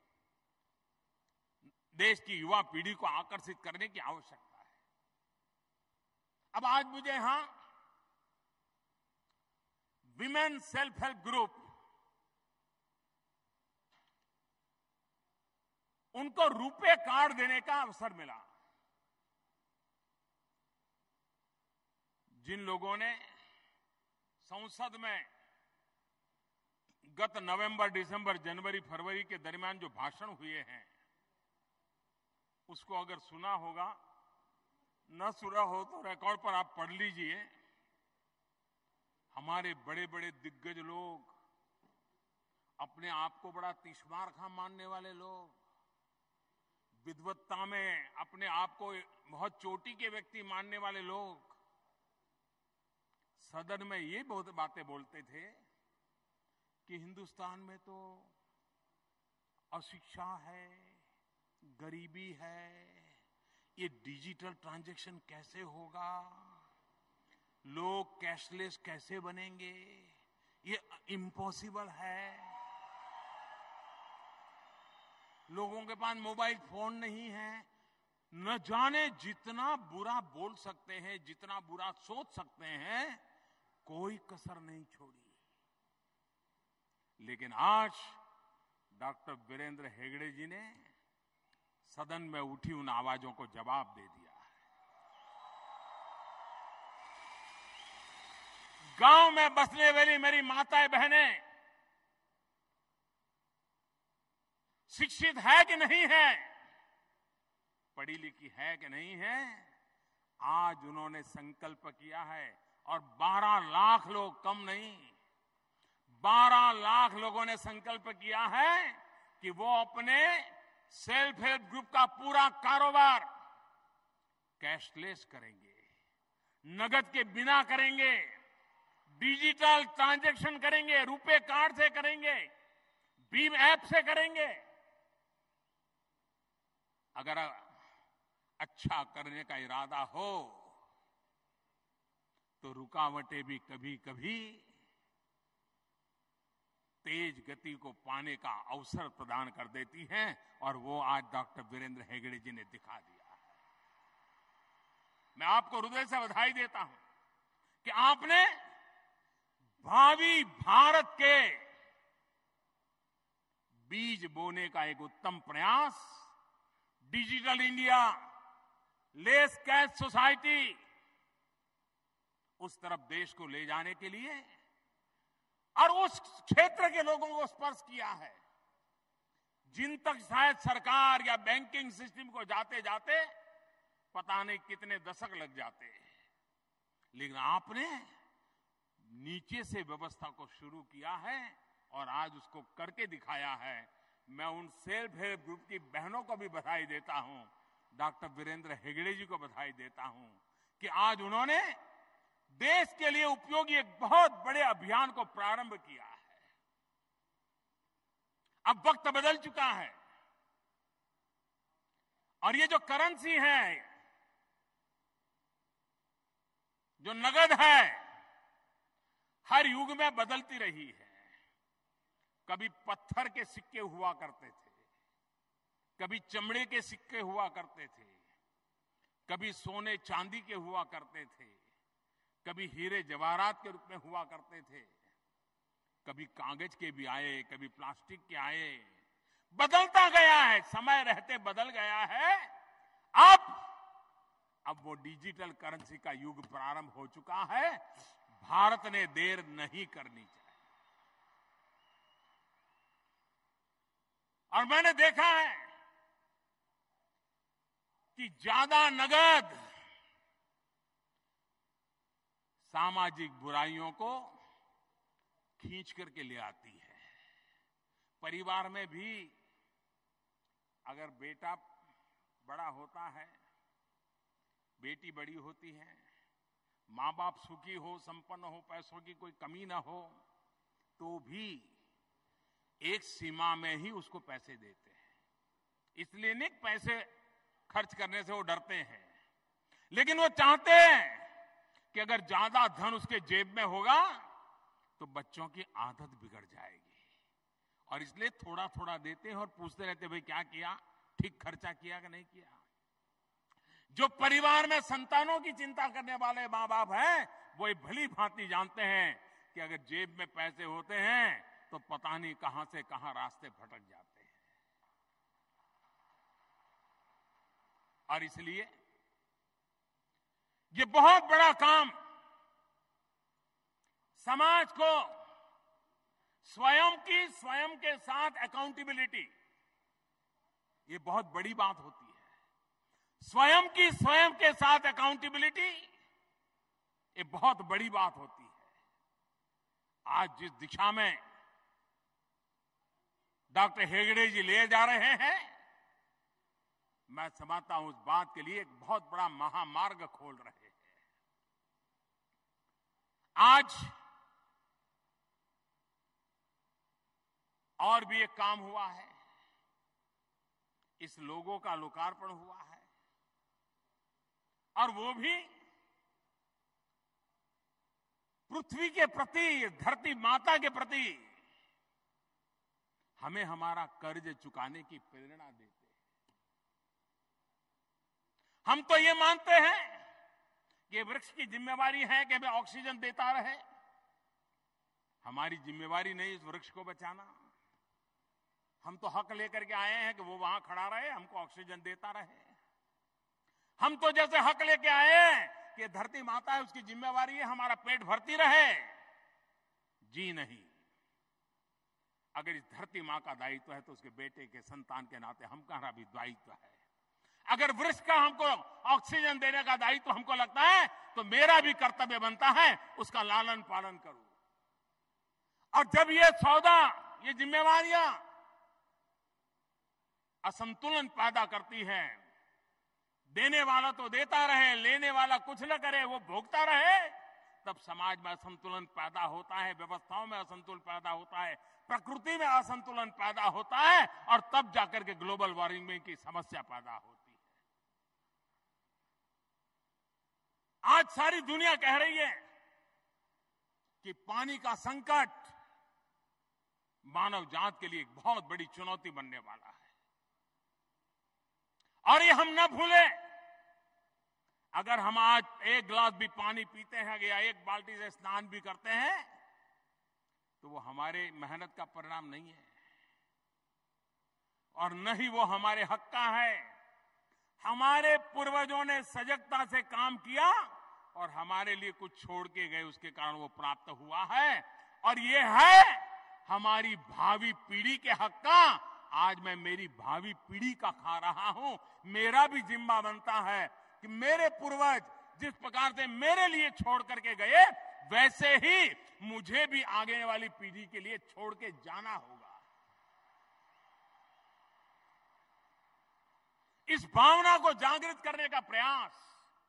देश की युवा पीढ़ी को आकर्षित करने की आवश्यकता है। अब आज मुझे यहां विमेन सेल्फ हेल्प ग्रुप, उनको रुपे कार्ड देने का अवसर मिला। जिन लोगों ने संसद में गत नवंबर, दिसंबर, जनवरी, फरवरी के दरमियान जो भाषण हुए हैं, उसको अगर सुना होगा, न सुना हो तो रिकॉर्ड पर आप पढ़ लीजिए। हमारे बड़े बड़े दिग्गज लोग, अपने आप को बड़ा तीश्मार खां मानने वाले लोग, विद्वत्ता में अपने आप को बहुत चोटी के व्यक्ति मानने वाले लोग सदन में ये बहुत बातें बोलते थे कि हिंदुस्तान में तो अशिक्षा है, गरीबी है, ये डिजिटल ट्रांजैक्शन कैसे होगा, लोग कैशलेस कैसे बनेंगे, ये इम्पॉसिबल है, लोगों के पास मोबाइल फोन नहीं है। न जाने जितना बुरा बोल सकते हैं, जितना बुरा सोच सकते हैं, कोई कसर नहीं छोड़ी। लेकिन आज डॉक्टर वीरेंद्र हेगड़े जी ने सदन में उठी उन आवाजों को जवाब दे दिया है। गांव में बसने वाली मेरी माताएं बहनें शिक्षित है कि नहीं है, पढ़ी लिखी है कि नहीं है, आज उन्होंने संकल्प किया है। और 12 लाख लोग, कम नहीं, 12 लाख लोगों ने संकल्प किया है कि वो अपने सेल्फ हेल्प ग्रुप का पूरा कारोबार कैशलेस करेंगे, नगद के बिना करेंगे, डिजिटल ट्रांजैक्शन करेंगे, रुपे कार्ड से करेंगे, भीम ऐप से करेंगे। अगर अच्छा करने का इरादा हो तो रुकावटें भी कभी कभी तेज गति को पाने का अवसर प्रदान कर देती हैं, और वो आज डॉक्टर वीरेंद्र हेगड़े जी ने दिखा दिया है। मैं आपको हृदय से बधाई देता हूं कि आपने भावी भारत के बीज बोने का एक उत्तम प्रयास, digital India, less cash society, उस तरफ देश को ले जाने के लिए और उस क्षेत्र के लोगों को स्पर्श किया है जिन तक शायद सरकार या बैंकिंग सिस्टम को जाते जाते पता नहीं कितने दशक लग जाते। लेकिन आपने नीचे से व्यवस्था को शुरू किया है और आज उसको करके दिखाया है। मैं उन सेल्फ हेल्प ग्रुप की बहनों को भी बधाई देता हूं, डॉक्टर वीरेंद्र हेगड़े जी को बधाई देता हूं कि आज उन्होंने देश के लिए उपयोगी एक बहुत बड़े अभियान को प्रारंभ किया है। अब वक्त बदल चुका है और ये जो करेंसी है, जो नगद है, हर युग में बदलती रही है। कभी पत्थर के सिक्के हुआ करते थे, कभी चमड़े के सिक्के हुआ करते थे, कभी सोने चांदी के हुआ करते थे, कभी हीरे जवाहरात के रूप में हुआ करते थे, कभी कागज के भी आए, कभी प्लास्टिक के आए। बदलता गया है, समय रहते बदल गया है। अब वो डिजिटल करेंसी का युग प्रारंभ हो चुका है। भारत ने देर नहीं करनी चाहिए। और मैंने देखा है कि ज्यादा नगद सामाजिक बुराइयों को खींच करके ले आती है। परिवार में भी अगर बेटा बड़ा होता है, बेटी बड़ी होती है, मां बाप सुखी हो, संपन्न हो, पैसों की कोई कमी ना हो, तो भी एक सीमा में ही उसको पैसे देते हैं। इसलिए नहीं पैसे खर्च करने से वो डरते हैं, लेकिन वो चाहते हैं कि अगर ज्यादा धन उसके जेब में होगा तो बच्चों की आदत बिगड़ जाएगी, और इसलिए थोड़ा थोड़ा देते हैं और पूछते रहते भाई क्या किया, ठीक खर्चा किया कि नहीं किया। जो परिवार में संतानों की चिंता करने वाले मां बाप हैं, वो भली भांति जानते हैं कि अगर जेब में पैसे होते हैं तो पता नहीं कहां से कहां रास्ते भटक जाते हैं। और इसलिए ये बहुत बड़ा काम समाज को स्वयं के साथ अकाउंटेबिलिटी, ये बहुत बड़ी बात होती है। स्वयं के साथ अकाउंटेबिलिटी ये बहुत बड़ी बात होती है। आज जिस दिशा में डॉक्टर हेगड़े जी ले जा रहे हैं, मैं समझता हूं उस बात के लिए एक बहुत बड़ा महामार्ग खोल रहे हैं। आज और भी एक काम हुआ है, इस लोगो का लोकार्पण हुआ है, और वो भी पृथ्वी के प्रति, धरती माता के प्रति हमें हमारा कर्ज चुकाने की प्रेरणा देते हैं। हम तो ये मानते हैं कि वृक्ष की जिम्मेवारी है कि हमें ऑक्सीजन देता रहे। हमारी जिम्मेवारी नहीं इस वृक्ष को बचाना। हम तो हक लेकर के आए हैं कि वो वहां खड़ा रहे, हमको ऑक्सीजन देता रहे। हम तो जैसे हक लेके आए हैं कि धरती माता है, उसकी जिम्मेवारी है हमारा पेट भरती रहे। जी नहीं, अगर इस धरती मां का दायित्व है तो उसके बेटे के संतान के नाते हमारा भी दायित्व है। अगर वृक्ष का हमको ऑक्सीजन देने का दायित्व हमको लगता है तो मेरा भी कर्तव्य बनता है उसका लालन पालन करूं। और जब ये सौदा, ये जिम्मेवारियां असंतुलन पैदा करती है, देने वाला तो देता रहे, लेने वाला कुछ न करे, वो भोगता रहे, तब समाज में असंतुलन पैदा होता है, व्यवस्थाओं में असंतुलन पैदा होता है, प्रकृति में असंतुलन पैदा होता है, और तब जाकर के ग्लोबल वार्मिंग की समस्या पैदा होती है। आज सारी दुनिया कह रही है कि पानी का संकट मानव जात के लिए एक बहुत बड़ी चुनौती बनने वाला है। और ये हम न भूलें, अगर हम आज एक गिलास भी पानी पीते हैं या एक बाल्टी से स्नान भी करते हैं तो वो हमारे मेहनत का परिणाम नहीं है, और न ही वो हमारे हक का है। हमारे पूर्वजों ने सजगता से काम किया और हमारे लिए कुछ छोड़ के गए, उसके कारण वो प्राप्त हुआ है। और ये है हमारी भावी पीढ़ी के हक का। आज मैं मेरी भावी पीढ़ी का खा रहा हूं। मेरा भी जिम्मा बनता है कि मेरे पूर्वज जिस प्रकार से मेरे लिए छोड़ करके गए, वैसे ही मुझे भी आगे वाली पीढ़ी के लिए छोड़ के जाना होगा। इस भावना को जागृत करने का प्रयास,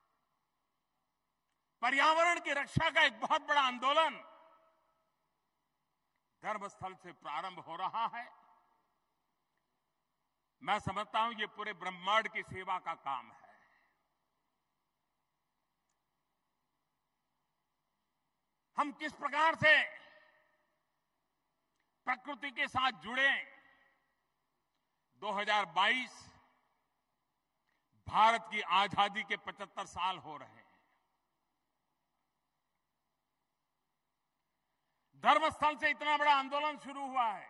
पर्यावरण की रक्षा का एक बहुत बड़ा आंदोलन धर्मस्थल से प्रारंभ हो रहा है। मैं समझता हूं ये पूरे ब्रह्मांड की सेवा का काम है। हम किस प्रकार से प्रकृति के साथ जुड़े। 2022 भारत की आजादी के 75 साल हो रहे हैं। धर्मस्थल से इतना बड़ा आंदोलन शुरू हुआ है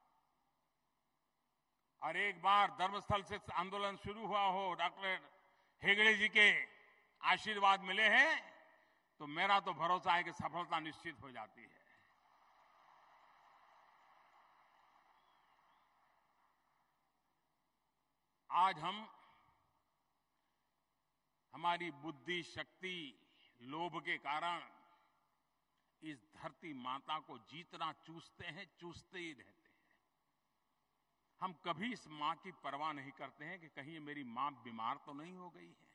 और एक बार धर्मस्थल से आंदोलन शुरू हुआ हो, डॉक्टर हेगड़े जी के आशीर्वाद मिले हैं, तो मेरा तो भरोसा है कि सफलता निश्चित हो जाती है। आज हम हमारी बुद्धि शक्ति लोभ के कारण इस धरती माता को जितना चूसते हैं, चूसते ही रहते हैं। हम कभी इस मां की परवाह नहीं करते हैं कि कहीं मेरी मां बीमार तो नहीं हो गई है।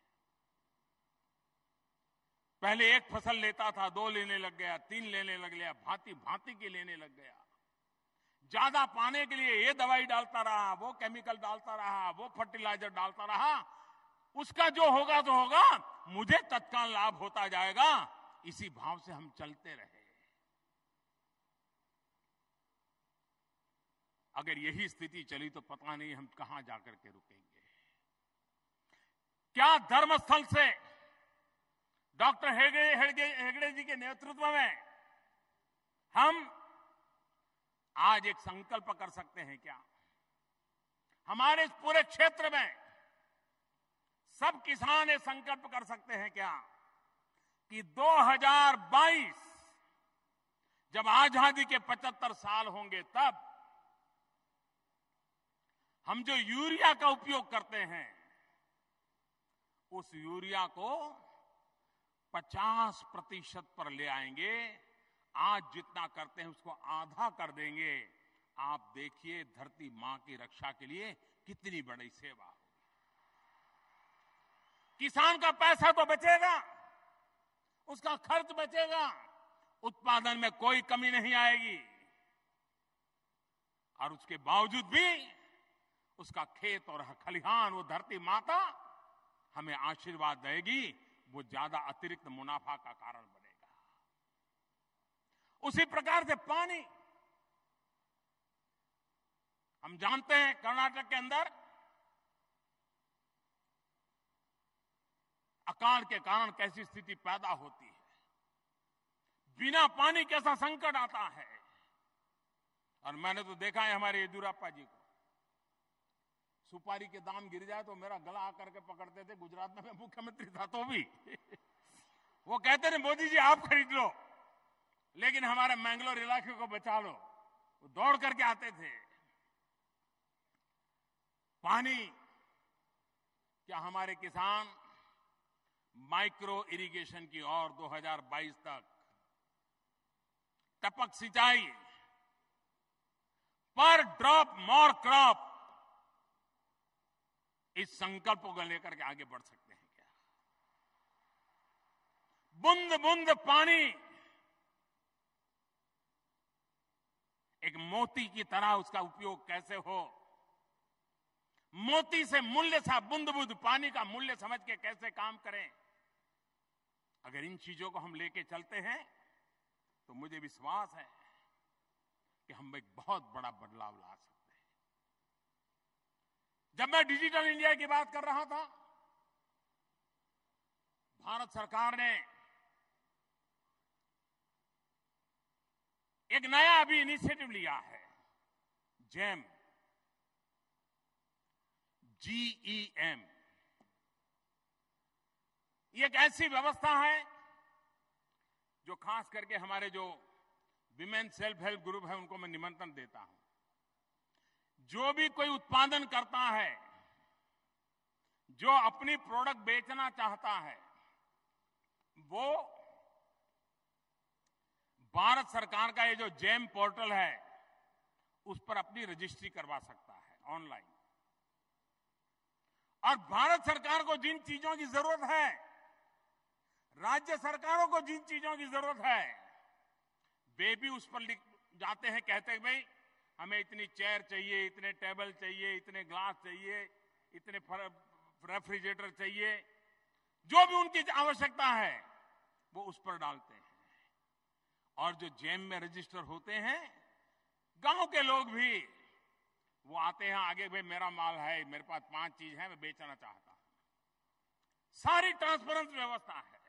पहले एक फसल लेता था, 2 लेने लग गया, 3 लेने लग गया, भांति भांति की लेने लग गया। ज्यादा पाने के लिए ये दवाई डालता रहा, वो केमिकल डालता रहा, वो फर्टिलाइजर डालता रहा। उसका जो होगा तो होगा, मुझे तत्काल लाभ होता जाएगा, इसी भाव से हम चलते रहे। अगर यही स्थिति चली तो पता नहीं हम कहां जाकर के रुकेंगे। क्या धर्मस्थल से डॉक्टर हेगड़े जी के नेतृत्व में हम आज एक संकल्प कर सकते हैं क्या? हमारे इस पूरे क्षेत्र में सब किसान ये संकल्प कर सकते हैं क्या कि 2022 जब आजादी के 75 साल होंगे, तब हम जो यूरिया का उपयोग करते हैं, उस यूरिया को 50% पर ले आएंगे। आज जितना करते हैं उसको आधा कर देंगे। आप देखिए धरती मां की रक्षा के लिए कितनी बड़ी सेवा होगी। किसान का पैसा तो बचेगा, उसका खर्च बचेगा, उत्पादन में कोई कमी नहीं आएगी और उसके बावजूद भी उसका खेत और खलिहान, वो धरती माता हमें आशीर्वाद देगी, वो ज्यादा अतिरिक्त मुनाफा का कारण बनेगा। उसी प्रकार से पानी, हम जानते हैं कर्नाटक के अंदर अकाल के कारण कैसी स्थिति पैदा होती है, बिना पानी कैसा संकट आता है। और मैंने तो देखा है हमारे येदियुरप्पा जी को, सुपारी के दाम गिर जाए तो मेरा गला आकर के पकड़ते थे। गुजरात में मैं मुख्यमंत्री था तो भी वो कहते थे मोदी जी आप खरीद लो, लेकिन हमारे मैंगलोर इलाके को बचा लो। वो दौड़ करके आते थे। पानी, क्या हमारे किसान माइक्रो इरिगेशन की ओर 2022 तक टपक सिंचाई, पर ड्रॉप मोर क्रॉप, इस संकल्प को लेकर के आगे बढ़ सकते हैं क्या? बूंद बूंद पानी एक मोती की तरह उसका उपयोग कैसे हो, मोती से मूल्य सा बूंद बूंद पानी का मूल्य समझ के कैसे काम करें। अगर इन चीजों को हम लेके चलते हैं तो मुझे विश्वास है कि हम एक बहुत बड़ा बदलाव ला सकते हैं। जब मैं डिजिटल इंडिया की बात कर रहा था, भारत सरकार ने एक नया अभी इनिशिएटिव लिया है, जेम, GEM। ये एक ऐसी व्यवस्था है जो खास करके हमारे जो विमेन सेल्फ हेल्प ग्रुप है उनको मैं निमंत्रण देता हूं। जो भी कोई उत्पादन करता है, जो अपनी प्रोडक्ट बेचना चाहता है, वो भारत सरकार का ये जो जेम पोर्टल है उस पर अपनी रजिस्ट्री करवा सकता है ऑनलाइन। और भारत सरकार को जिन चीजों की जरूरत है, राज्य सरकारों को जिन चीजों की जरूरत है, वे भी उस पर लिख जाते हैं, कहते हैं भाई हमें इतनी चेयर चाहिए, इतने टेबल चाहिए, इतने ग्लास चाहिए, इतने रेफ्रिजरेटर चाहिए, जो भी उनकी आवश्यकता है वो उस पर डालते हैं। और जो जेम में रजिस्टर होते हैं, गांव के लोग भी वो आते हैं आगे, भाई मेरा माल है, मेरे पास 5 चीज है, मैं बेचना चाहता हूं। सारी ट्रांसपेरेंट व्यवस्था है।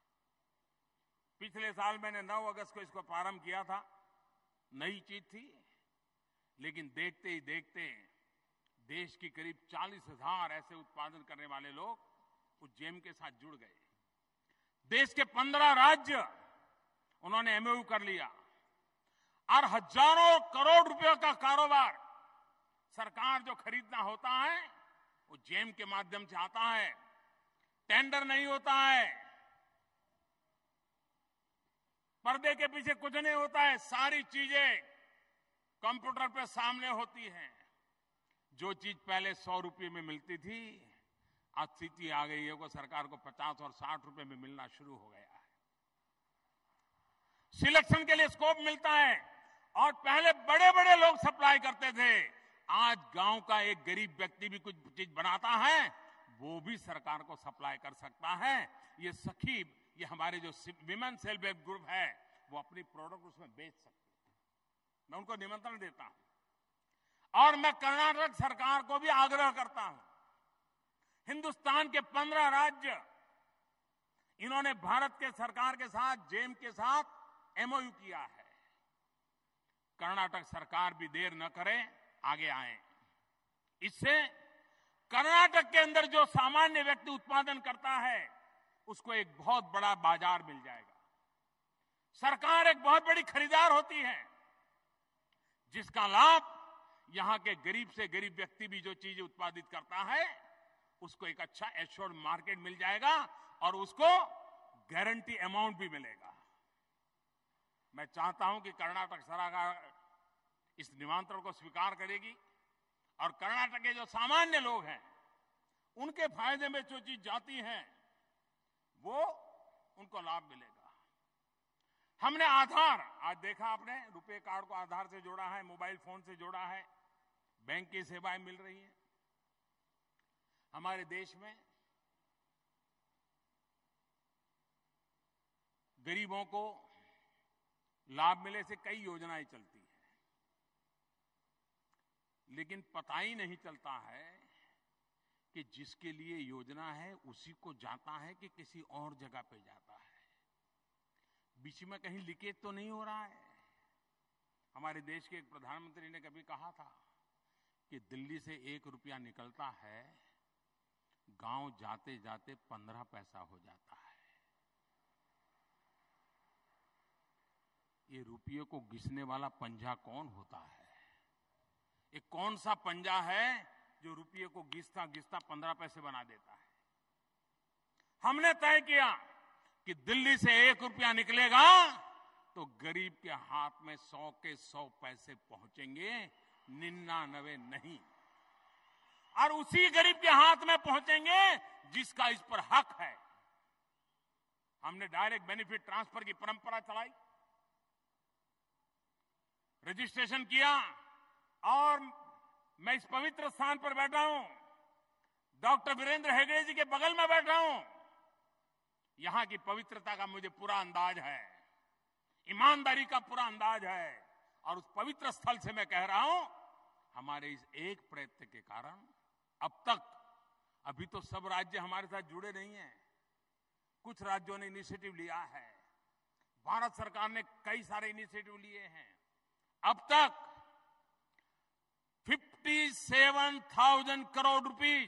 पिछले साल मैंने 9 अगस्त को इसको प्रारंभ किया था। नई चीज थी, लेकिन देखते ही देखते देश की करीब 40,000 ऐसे उत्पादन करने वाले लोग उस जेम के साथ जुड़ गए। देश के 15 राज्य उन्होंने एमओयू कर लिया और हजारों करोड़ रुपयों का कारोबार सरकार जो खरीदना होता है वो जेम के माध्यम से आता है। टेंडर नहीं होता है, पर्दे के पीछे कुछ नहीं होता है, सारी चीजें कंप्यूटर पे सामने होती हैं। जो चीज पहले 100 रुपये में मिलती थी, आज स्थिति आ गई है वो सरकार को 50 और 60 रुपए में मिलना शुरू हो गया है। सिलेक्शन के लिए स्कोप मिलता है, और पहले बड़े बड़े लोग सप्लाई करते थे। आज गांव का एक गरीब व्यक्ति भी कुछ चीज बनाता है, वो भी सरकार को सप्लाई कर सकता है। ये सखी, ये हमारे जो विमेन सेल्फ हेल्प ग्रुप है, वो अपनी प्रोडक्ट उसमें बेच सकते हैं। मैं उनको निमंत्रण देता हूं। और मैं कर्नाटक सरकार को भी आग्रह करता हूं, हिंदुस्तान के 15 राज्य इन्होंने भारत के सरकार के साथ, जेम के साथ एमओयू किया है। कर्नाटक सरकार भी देर न करे, आगे आए। इससे कर्नाटक के अंदर जो सामान्य व्यक्ति उत्पादन करता है उसको एक बहुत बड़ा बाजार मिल जाएगा। सरकार एक बहुत बड़ी खरीदार होती है, जिसका लाभ यहां के गरीब से गरीब व्यक्ति भी जो चीज उत्पादित करता है उसको एक अच्छा एश्योर्ड मार्केट मिल जाएगा और उसको गारंटी अमाउंट भी मिलेगा। मैं चाहता हूं कि कर्नाटक सरकार इस निमंत्रण को स्वीकार करेगी और कर्नाटक के जो सामान्य लोग हैं उनके फायदे में जो चीज जाती है वो उनको लाभ मिलेगा। हमने आधार, आज देखा आपने, रुपए कार्ड को आधार से जोड़ा है, मोबाइल फोन से जोड़ा है, बैंक की सेवाएं मिल रही हैं। हमारे देश में गरीबों को लाभ मिले से कई योजनाएं चलती हैं, लेकिन पता ही नहीं चलता है कि जिसके लिए योजना है उसी को जाता है कि किसी और जगह पे जाता है। बीच में कहीं लीकेज तो नहीं हो रहा है। हमारे देश के एक प्रधानमंत्री ने कभी कहा था कि दिल्ली से 1 रुपया निकलता है, गांव जाते जाते 15 पैसा हो जाता है। ये रुपये को घिसने वाला पंजा कौन होता है? ये कौन सा पंजा है जो रुपये को घिसता घिसता 15 पैसे बना देता है? हमने तय किया कि दिल्ली से 1 रुपया निकलेगा तो गरीब के हाथ में 100 के 100 पैसे पहुंचेंगे, 99 नहीं। और उसी गरीब के हाथ में पहुंचेंगे जिसका इस पर हक है। हमने डायरेक्ट बेनिफिट ट्रांसफर की परंपरा चलाई, रजिस्ट्रेशन किया, और मैं इस पवित्र स्थान पर बैठा हूं, डॉक्टर वीरेंद्र हेगड़े जी के बगल में बैठा हूं। यहां की पवित्रता का मुझे पूरा अंदाज है, ईमानदारी का पूरा अंदाज है, और उस पवित्र स्थल से मैं कह रहा हूं, हमारे इस एक प्रयत्न के कारण अब तक, अभी तो सब राज्य हमारे साथ जुड़े नहीं हैं, कुछ राज्यों ने इनिशिएटिव लिया है, भारत सरकार ने कई सारे इनिशिएटिव लिए हैं। अब तक 57,000 करोड़ रुपीस,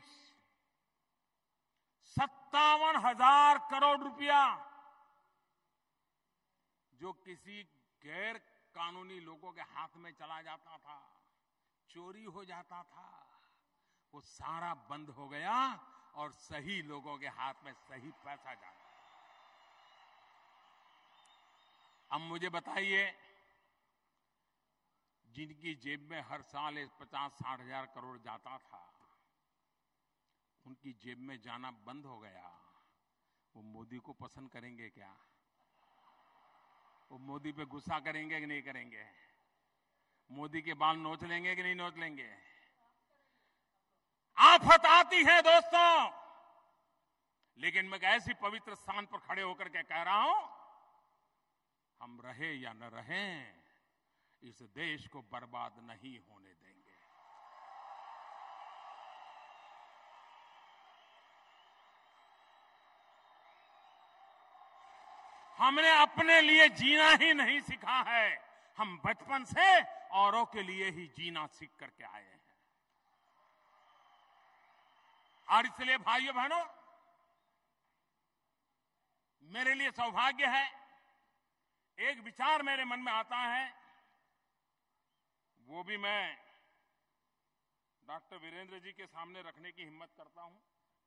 57,000 करोड़ रुपया जो किसी गैर कानूनी लोगों के हाथ में चला जाता था, चोरी हो जाता था, वो सारा बंद हो गया और सही लोगों के हाथ में सही पैसा जाता। अब मुझे बताइए, जिनकी जेब में हर साल 50-60 हजार करोड़ जाता था, उनकी जेब में जाना बंद हो गया, वो मोदी को पसंद करेंगे क्या? वो मोदी पे गुस्सा करेंगे कि नहीं करेंगे? मोदी के बाल नोच लेंगे कि नहीं नोच लेंगे? आफत आती है दोस्तों, लेकिन मैं ऐसी पवित्र स्थान पर खड़े होकर के कह रहा हूं, हम रहे या न रहें, इस देश को बर्बाद नहीं होने देंगे। हमने अपने लिए जीना ही नहीं सीखा है, हम बचपन से औरों के लिए ही जीना सीख करके आए हैं। और इसलिए भाइयों बहनों, मेरे लिए सौभाग्य है, एक विचार मेरे मन में आता है, वो भी मैं डॉक्टर वीरेंद्र जी के सामने रखने की हिम्मत करता हूं।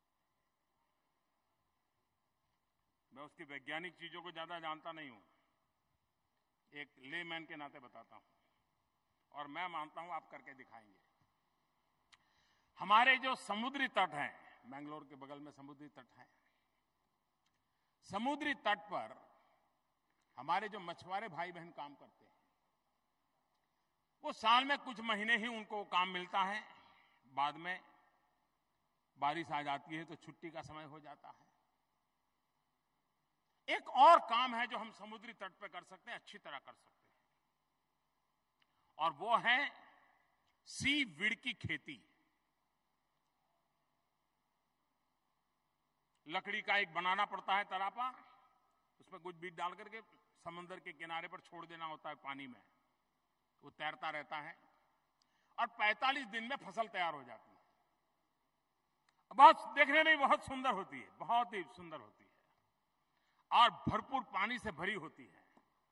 मैं उसकी वैज्ञानिक चीजों को ज्यादा जानता नहीं हूं, एक लेमैन के नाते बताता हूं, और मैं मानता हूं आप करके दिखाएंगे। हमारे जो समुद्री तट हैं, मैंगलोर के बगल में समुद्री तट है, समुद्री तट पर हमारे जो मछुआरे भाई बहन काम करते हैं, वो साल में कुछ महीने ही उनको काम मिलता है, बाद में बारिश आ जाती है तो छुट्टी का समय हो जाता है। एक और काम है जो हम समुद्री तट पर कर सकते हैं, अच्छी तरह कर सकते हैं, और वो है सीवीड की खेती। लकड़ी का एक बनाना पड़ता है तरापा, उसमें कुछ बीज डाल करके समुद्र के किनारे पर छोड़ देना होता है पानी में, वो तैरता रहता है और 45 दिन में फसल तैयार हो जाती है। बहुत देखने में बहुत सुंदर होती है, बहुत ही सुंदर होती है और भरपूर पानी से भरी होती है।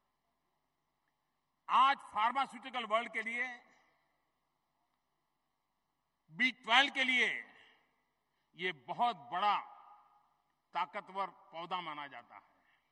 आज फार्मास्यूटिकल वर्ल्ड के लिए, B12 के लिए ये बहुत बड़ा ताकतवर पौधा माना जाता है।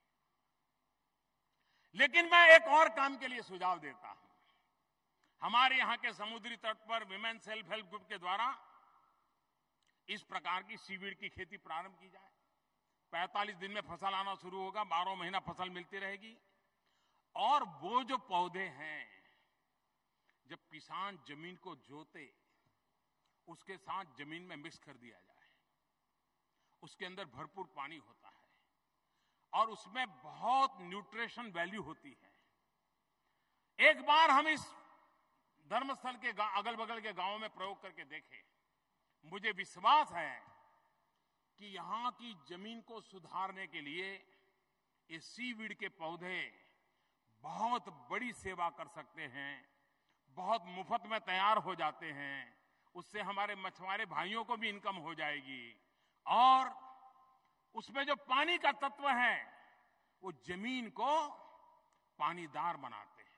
लेकिन मैं एक और काम के लिए सुझाव देता हूं। हमारे यहां के समुद्री तट पर विमेन सेल्फ हेल्प ग्रुप के द्वारा इस प्रकार की सीवीड की खेती प्रारंभ की जाए। 45 दिन में फसल आना शुरू होगा, 12 महीना फसल मिलती रहेगी, और वो जो पौधे हैं, जब किसान जमीन को जोते, उसके साथ जमीन में मिक्स कर दिया जाए, उसके अंदर भरपूर पानी होता है और उसमें बहुत न्यूट्रिशन वैल्यू होती है। एक बार हम इस धर्मस्थल के अगल बगल के गांवों में प्रयोग करके देखें, मुझे विश्वास है कि यहां की जमीन को सुधारने के लिए ये सीवीड के पौधे बहुत बड़ी सेवा कर सकते हैं, बहुत मुफ्त में तैयार हो जाते हैं। उससे हमारे मछुआरे भाइयों को भी इनकम हो जाएगी और उसमें जो पानी का तत्व है वो जमीन को पानीदार बनाते हैं,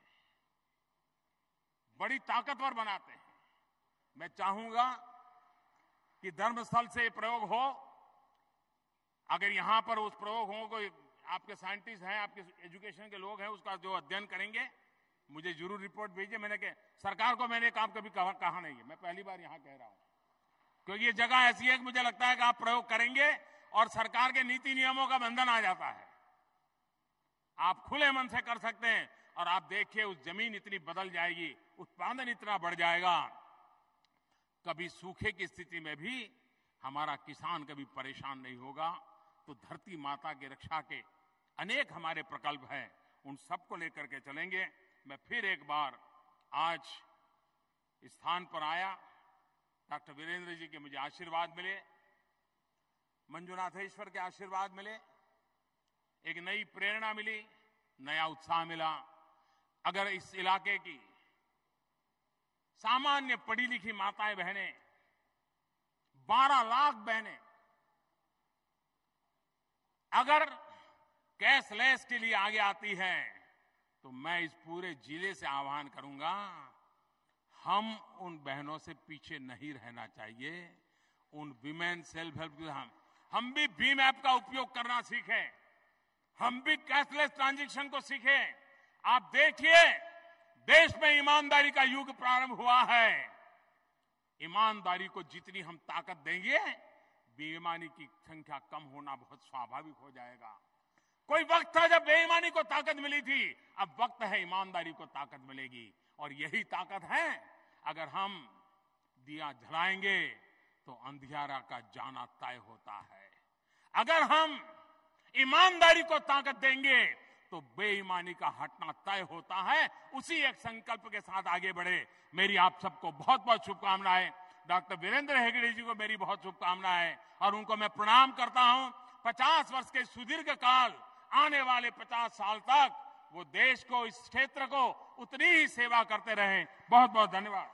बड़ी ताकतवर बनाते हैं। मैं चाहूंगा कि धर्मस्थल से ये प्रयोग हो। अगर यहां पर उस प्रयोग हो, कोई आपके साइंटिस्ट हैं, आपके एजुकेशन के लोग हैं, उसका जो अध्ययन करेंगे, मुझे जरूर रिपोर्ट भेजिए। मैंने कहा सरकार को मैंने काम कभी कहा नहीं है, मैं पहली बार यहां कह रहा हूं, क्योंकि ये जगह ऐसी है कि मुझे लगता है कि आप प्रयोग करेंगे और सरकार के नीति नियमों का बंधन आ जाता है। आप खुले मन से कर सकते हैं और आप देखिए उस जमीन इतनी बदल जाएगी, उत्पादन इतना बढ़ जाएगा, कभी सूखे की स्थिति में भी हमारा किसान कभी परेशान नहीं होगा। तो धरती माता की रक्षा के अनेक हमारे प्रकल्प हैं, उन सबको लेकर के चलेंगे। मैं फिर एक बार आज इस स्थान पर आया, डॉक्टर वीरेंद्र जी के मुझे आशीर्वाद मिले, मंजुनाथेश्वर के आशीर्वाद मिले, एक नई प्रेरणा मिली, नया उत्साह मिला। अगर इस इलाके की सामान्य पढ़ी लिखी माताएं बहनें, 12 लाख बहनें अगर कैशलेस के लिए आगे आती हैं, तो मैं इस पूरे जिले से आह्वान करूंगा, हम उन बहनों से पीछे नहीं रहना चाहिए। उन विमेन सेल्फ हेल्प हम भी भीम ऐप का उपयोग करना सीखें, हम भी कैशलेस ट्रांजैक्शन को सीखें। आप देखिए देश में ईमानदारी का युग प्रारंभ हुआ है। ईमानदारी को जितनी हम ताकत देंगे, बेईमानी की संख्या कम होना बहुत स्वाभाविक हो जाएगा। कोई वक्त था जब बेईमानी को ताकत मिली थी, अब वक्त है ईमानदारी को ताकत मिलेगी। और यही ताकत है। अगर हम दिया जलाएंगे तो अंधियारा का जाना तय होता है। अगर हम ईमानदारी को ताकत देंगे तो बेईमानी का हटना तय होता है। उसी एक संकल्प के साथ आगे बढ़े। मेरी आप सबको बहुत बहुत शुभकामनाएं। डॉक्टर वीरेंद्र हेगड़े जी को मेरी बहुत शुभकामनाएं और उनको मैं प्रणाम करता हूं। 50 वर्ष के सुदीर्घ काल, आने वाले 50 साल तक वो देश को, इस क्षेत्र को उतनी ही सेवा करते रहे। बहुत बहुत धन्यवाद।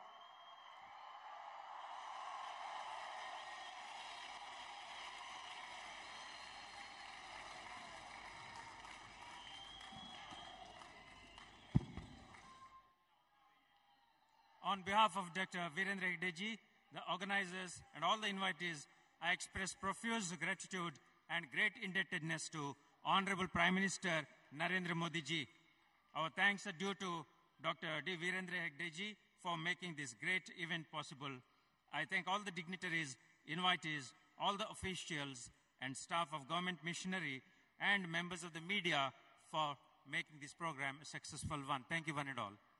On behalf of Dr. Virendra Hegde ji, the organizers and all the invitees, I express profuse gratitude and great indebtedness to Honorable Prime Minister Narendra Modi ji. Our thanks are due to Dr. D. Virendra Hegde ji for making this great event possible. I thank all the dignitaries, invitees, all the officials and staff of government machinery and members of the media for making this program a successful one. Thank you one and all.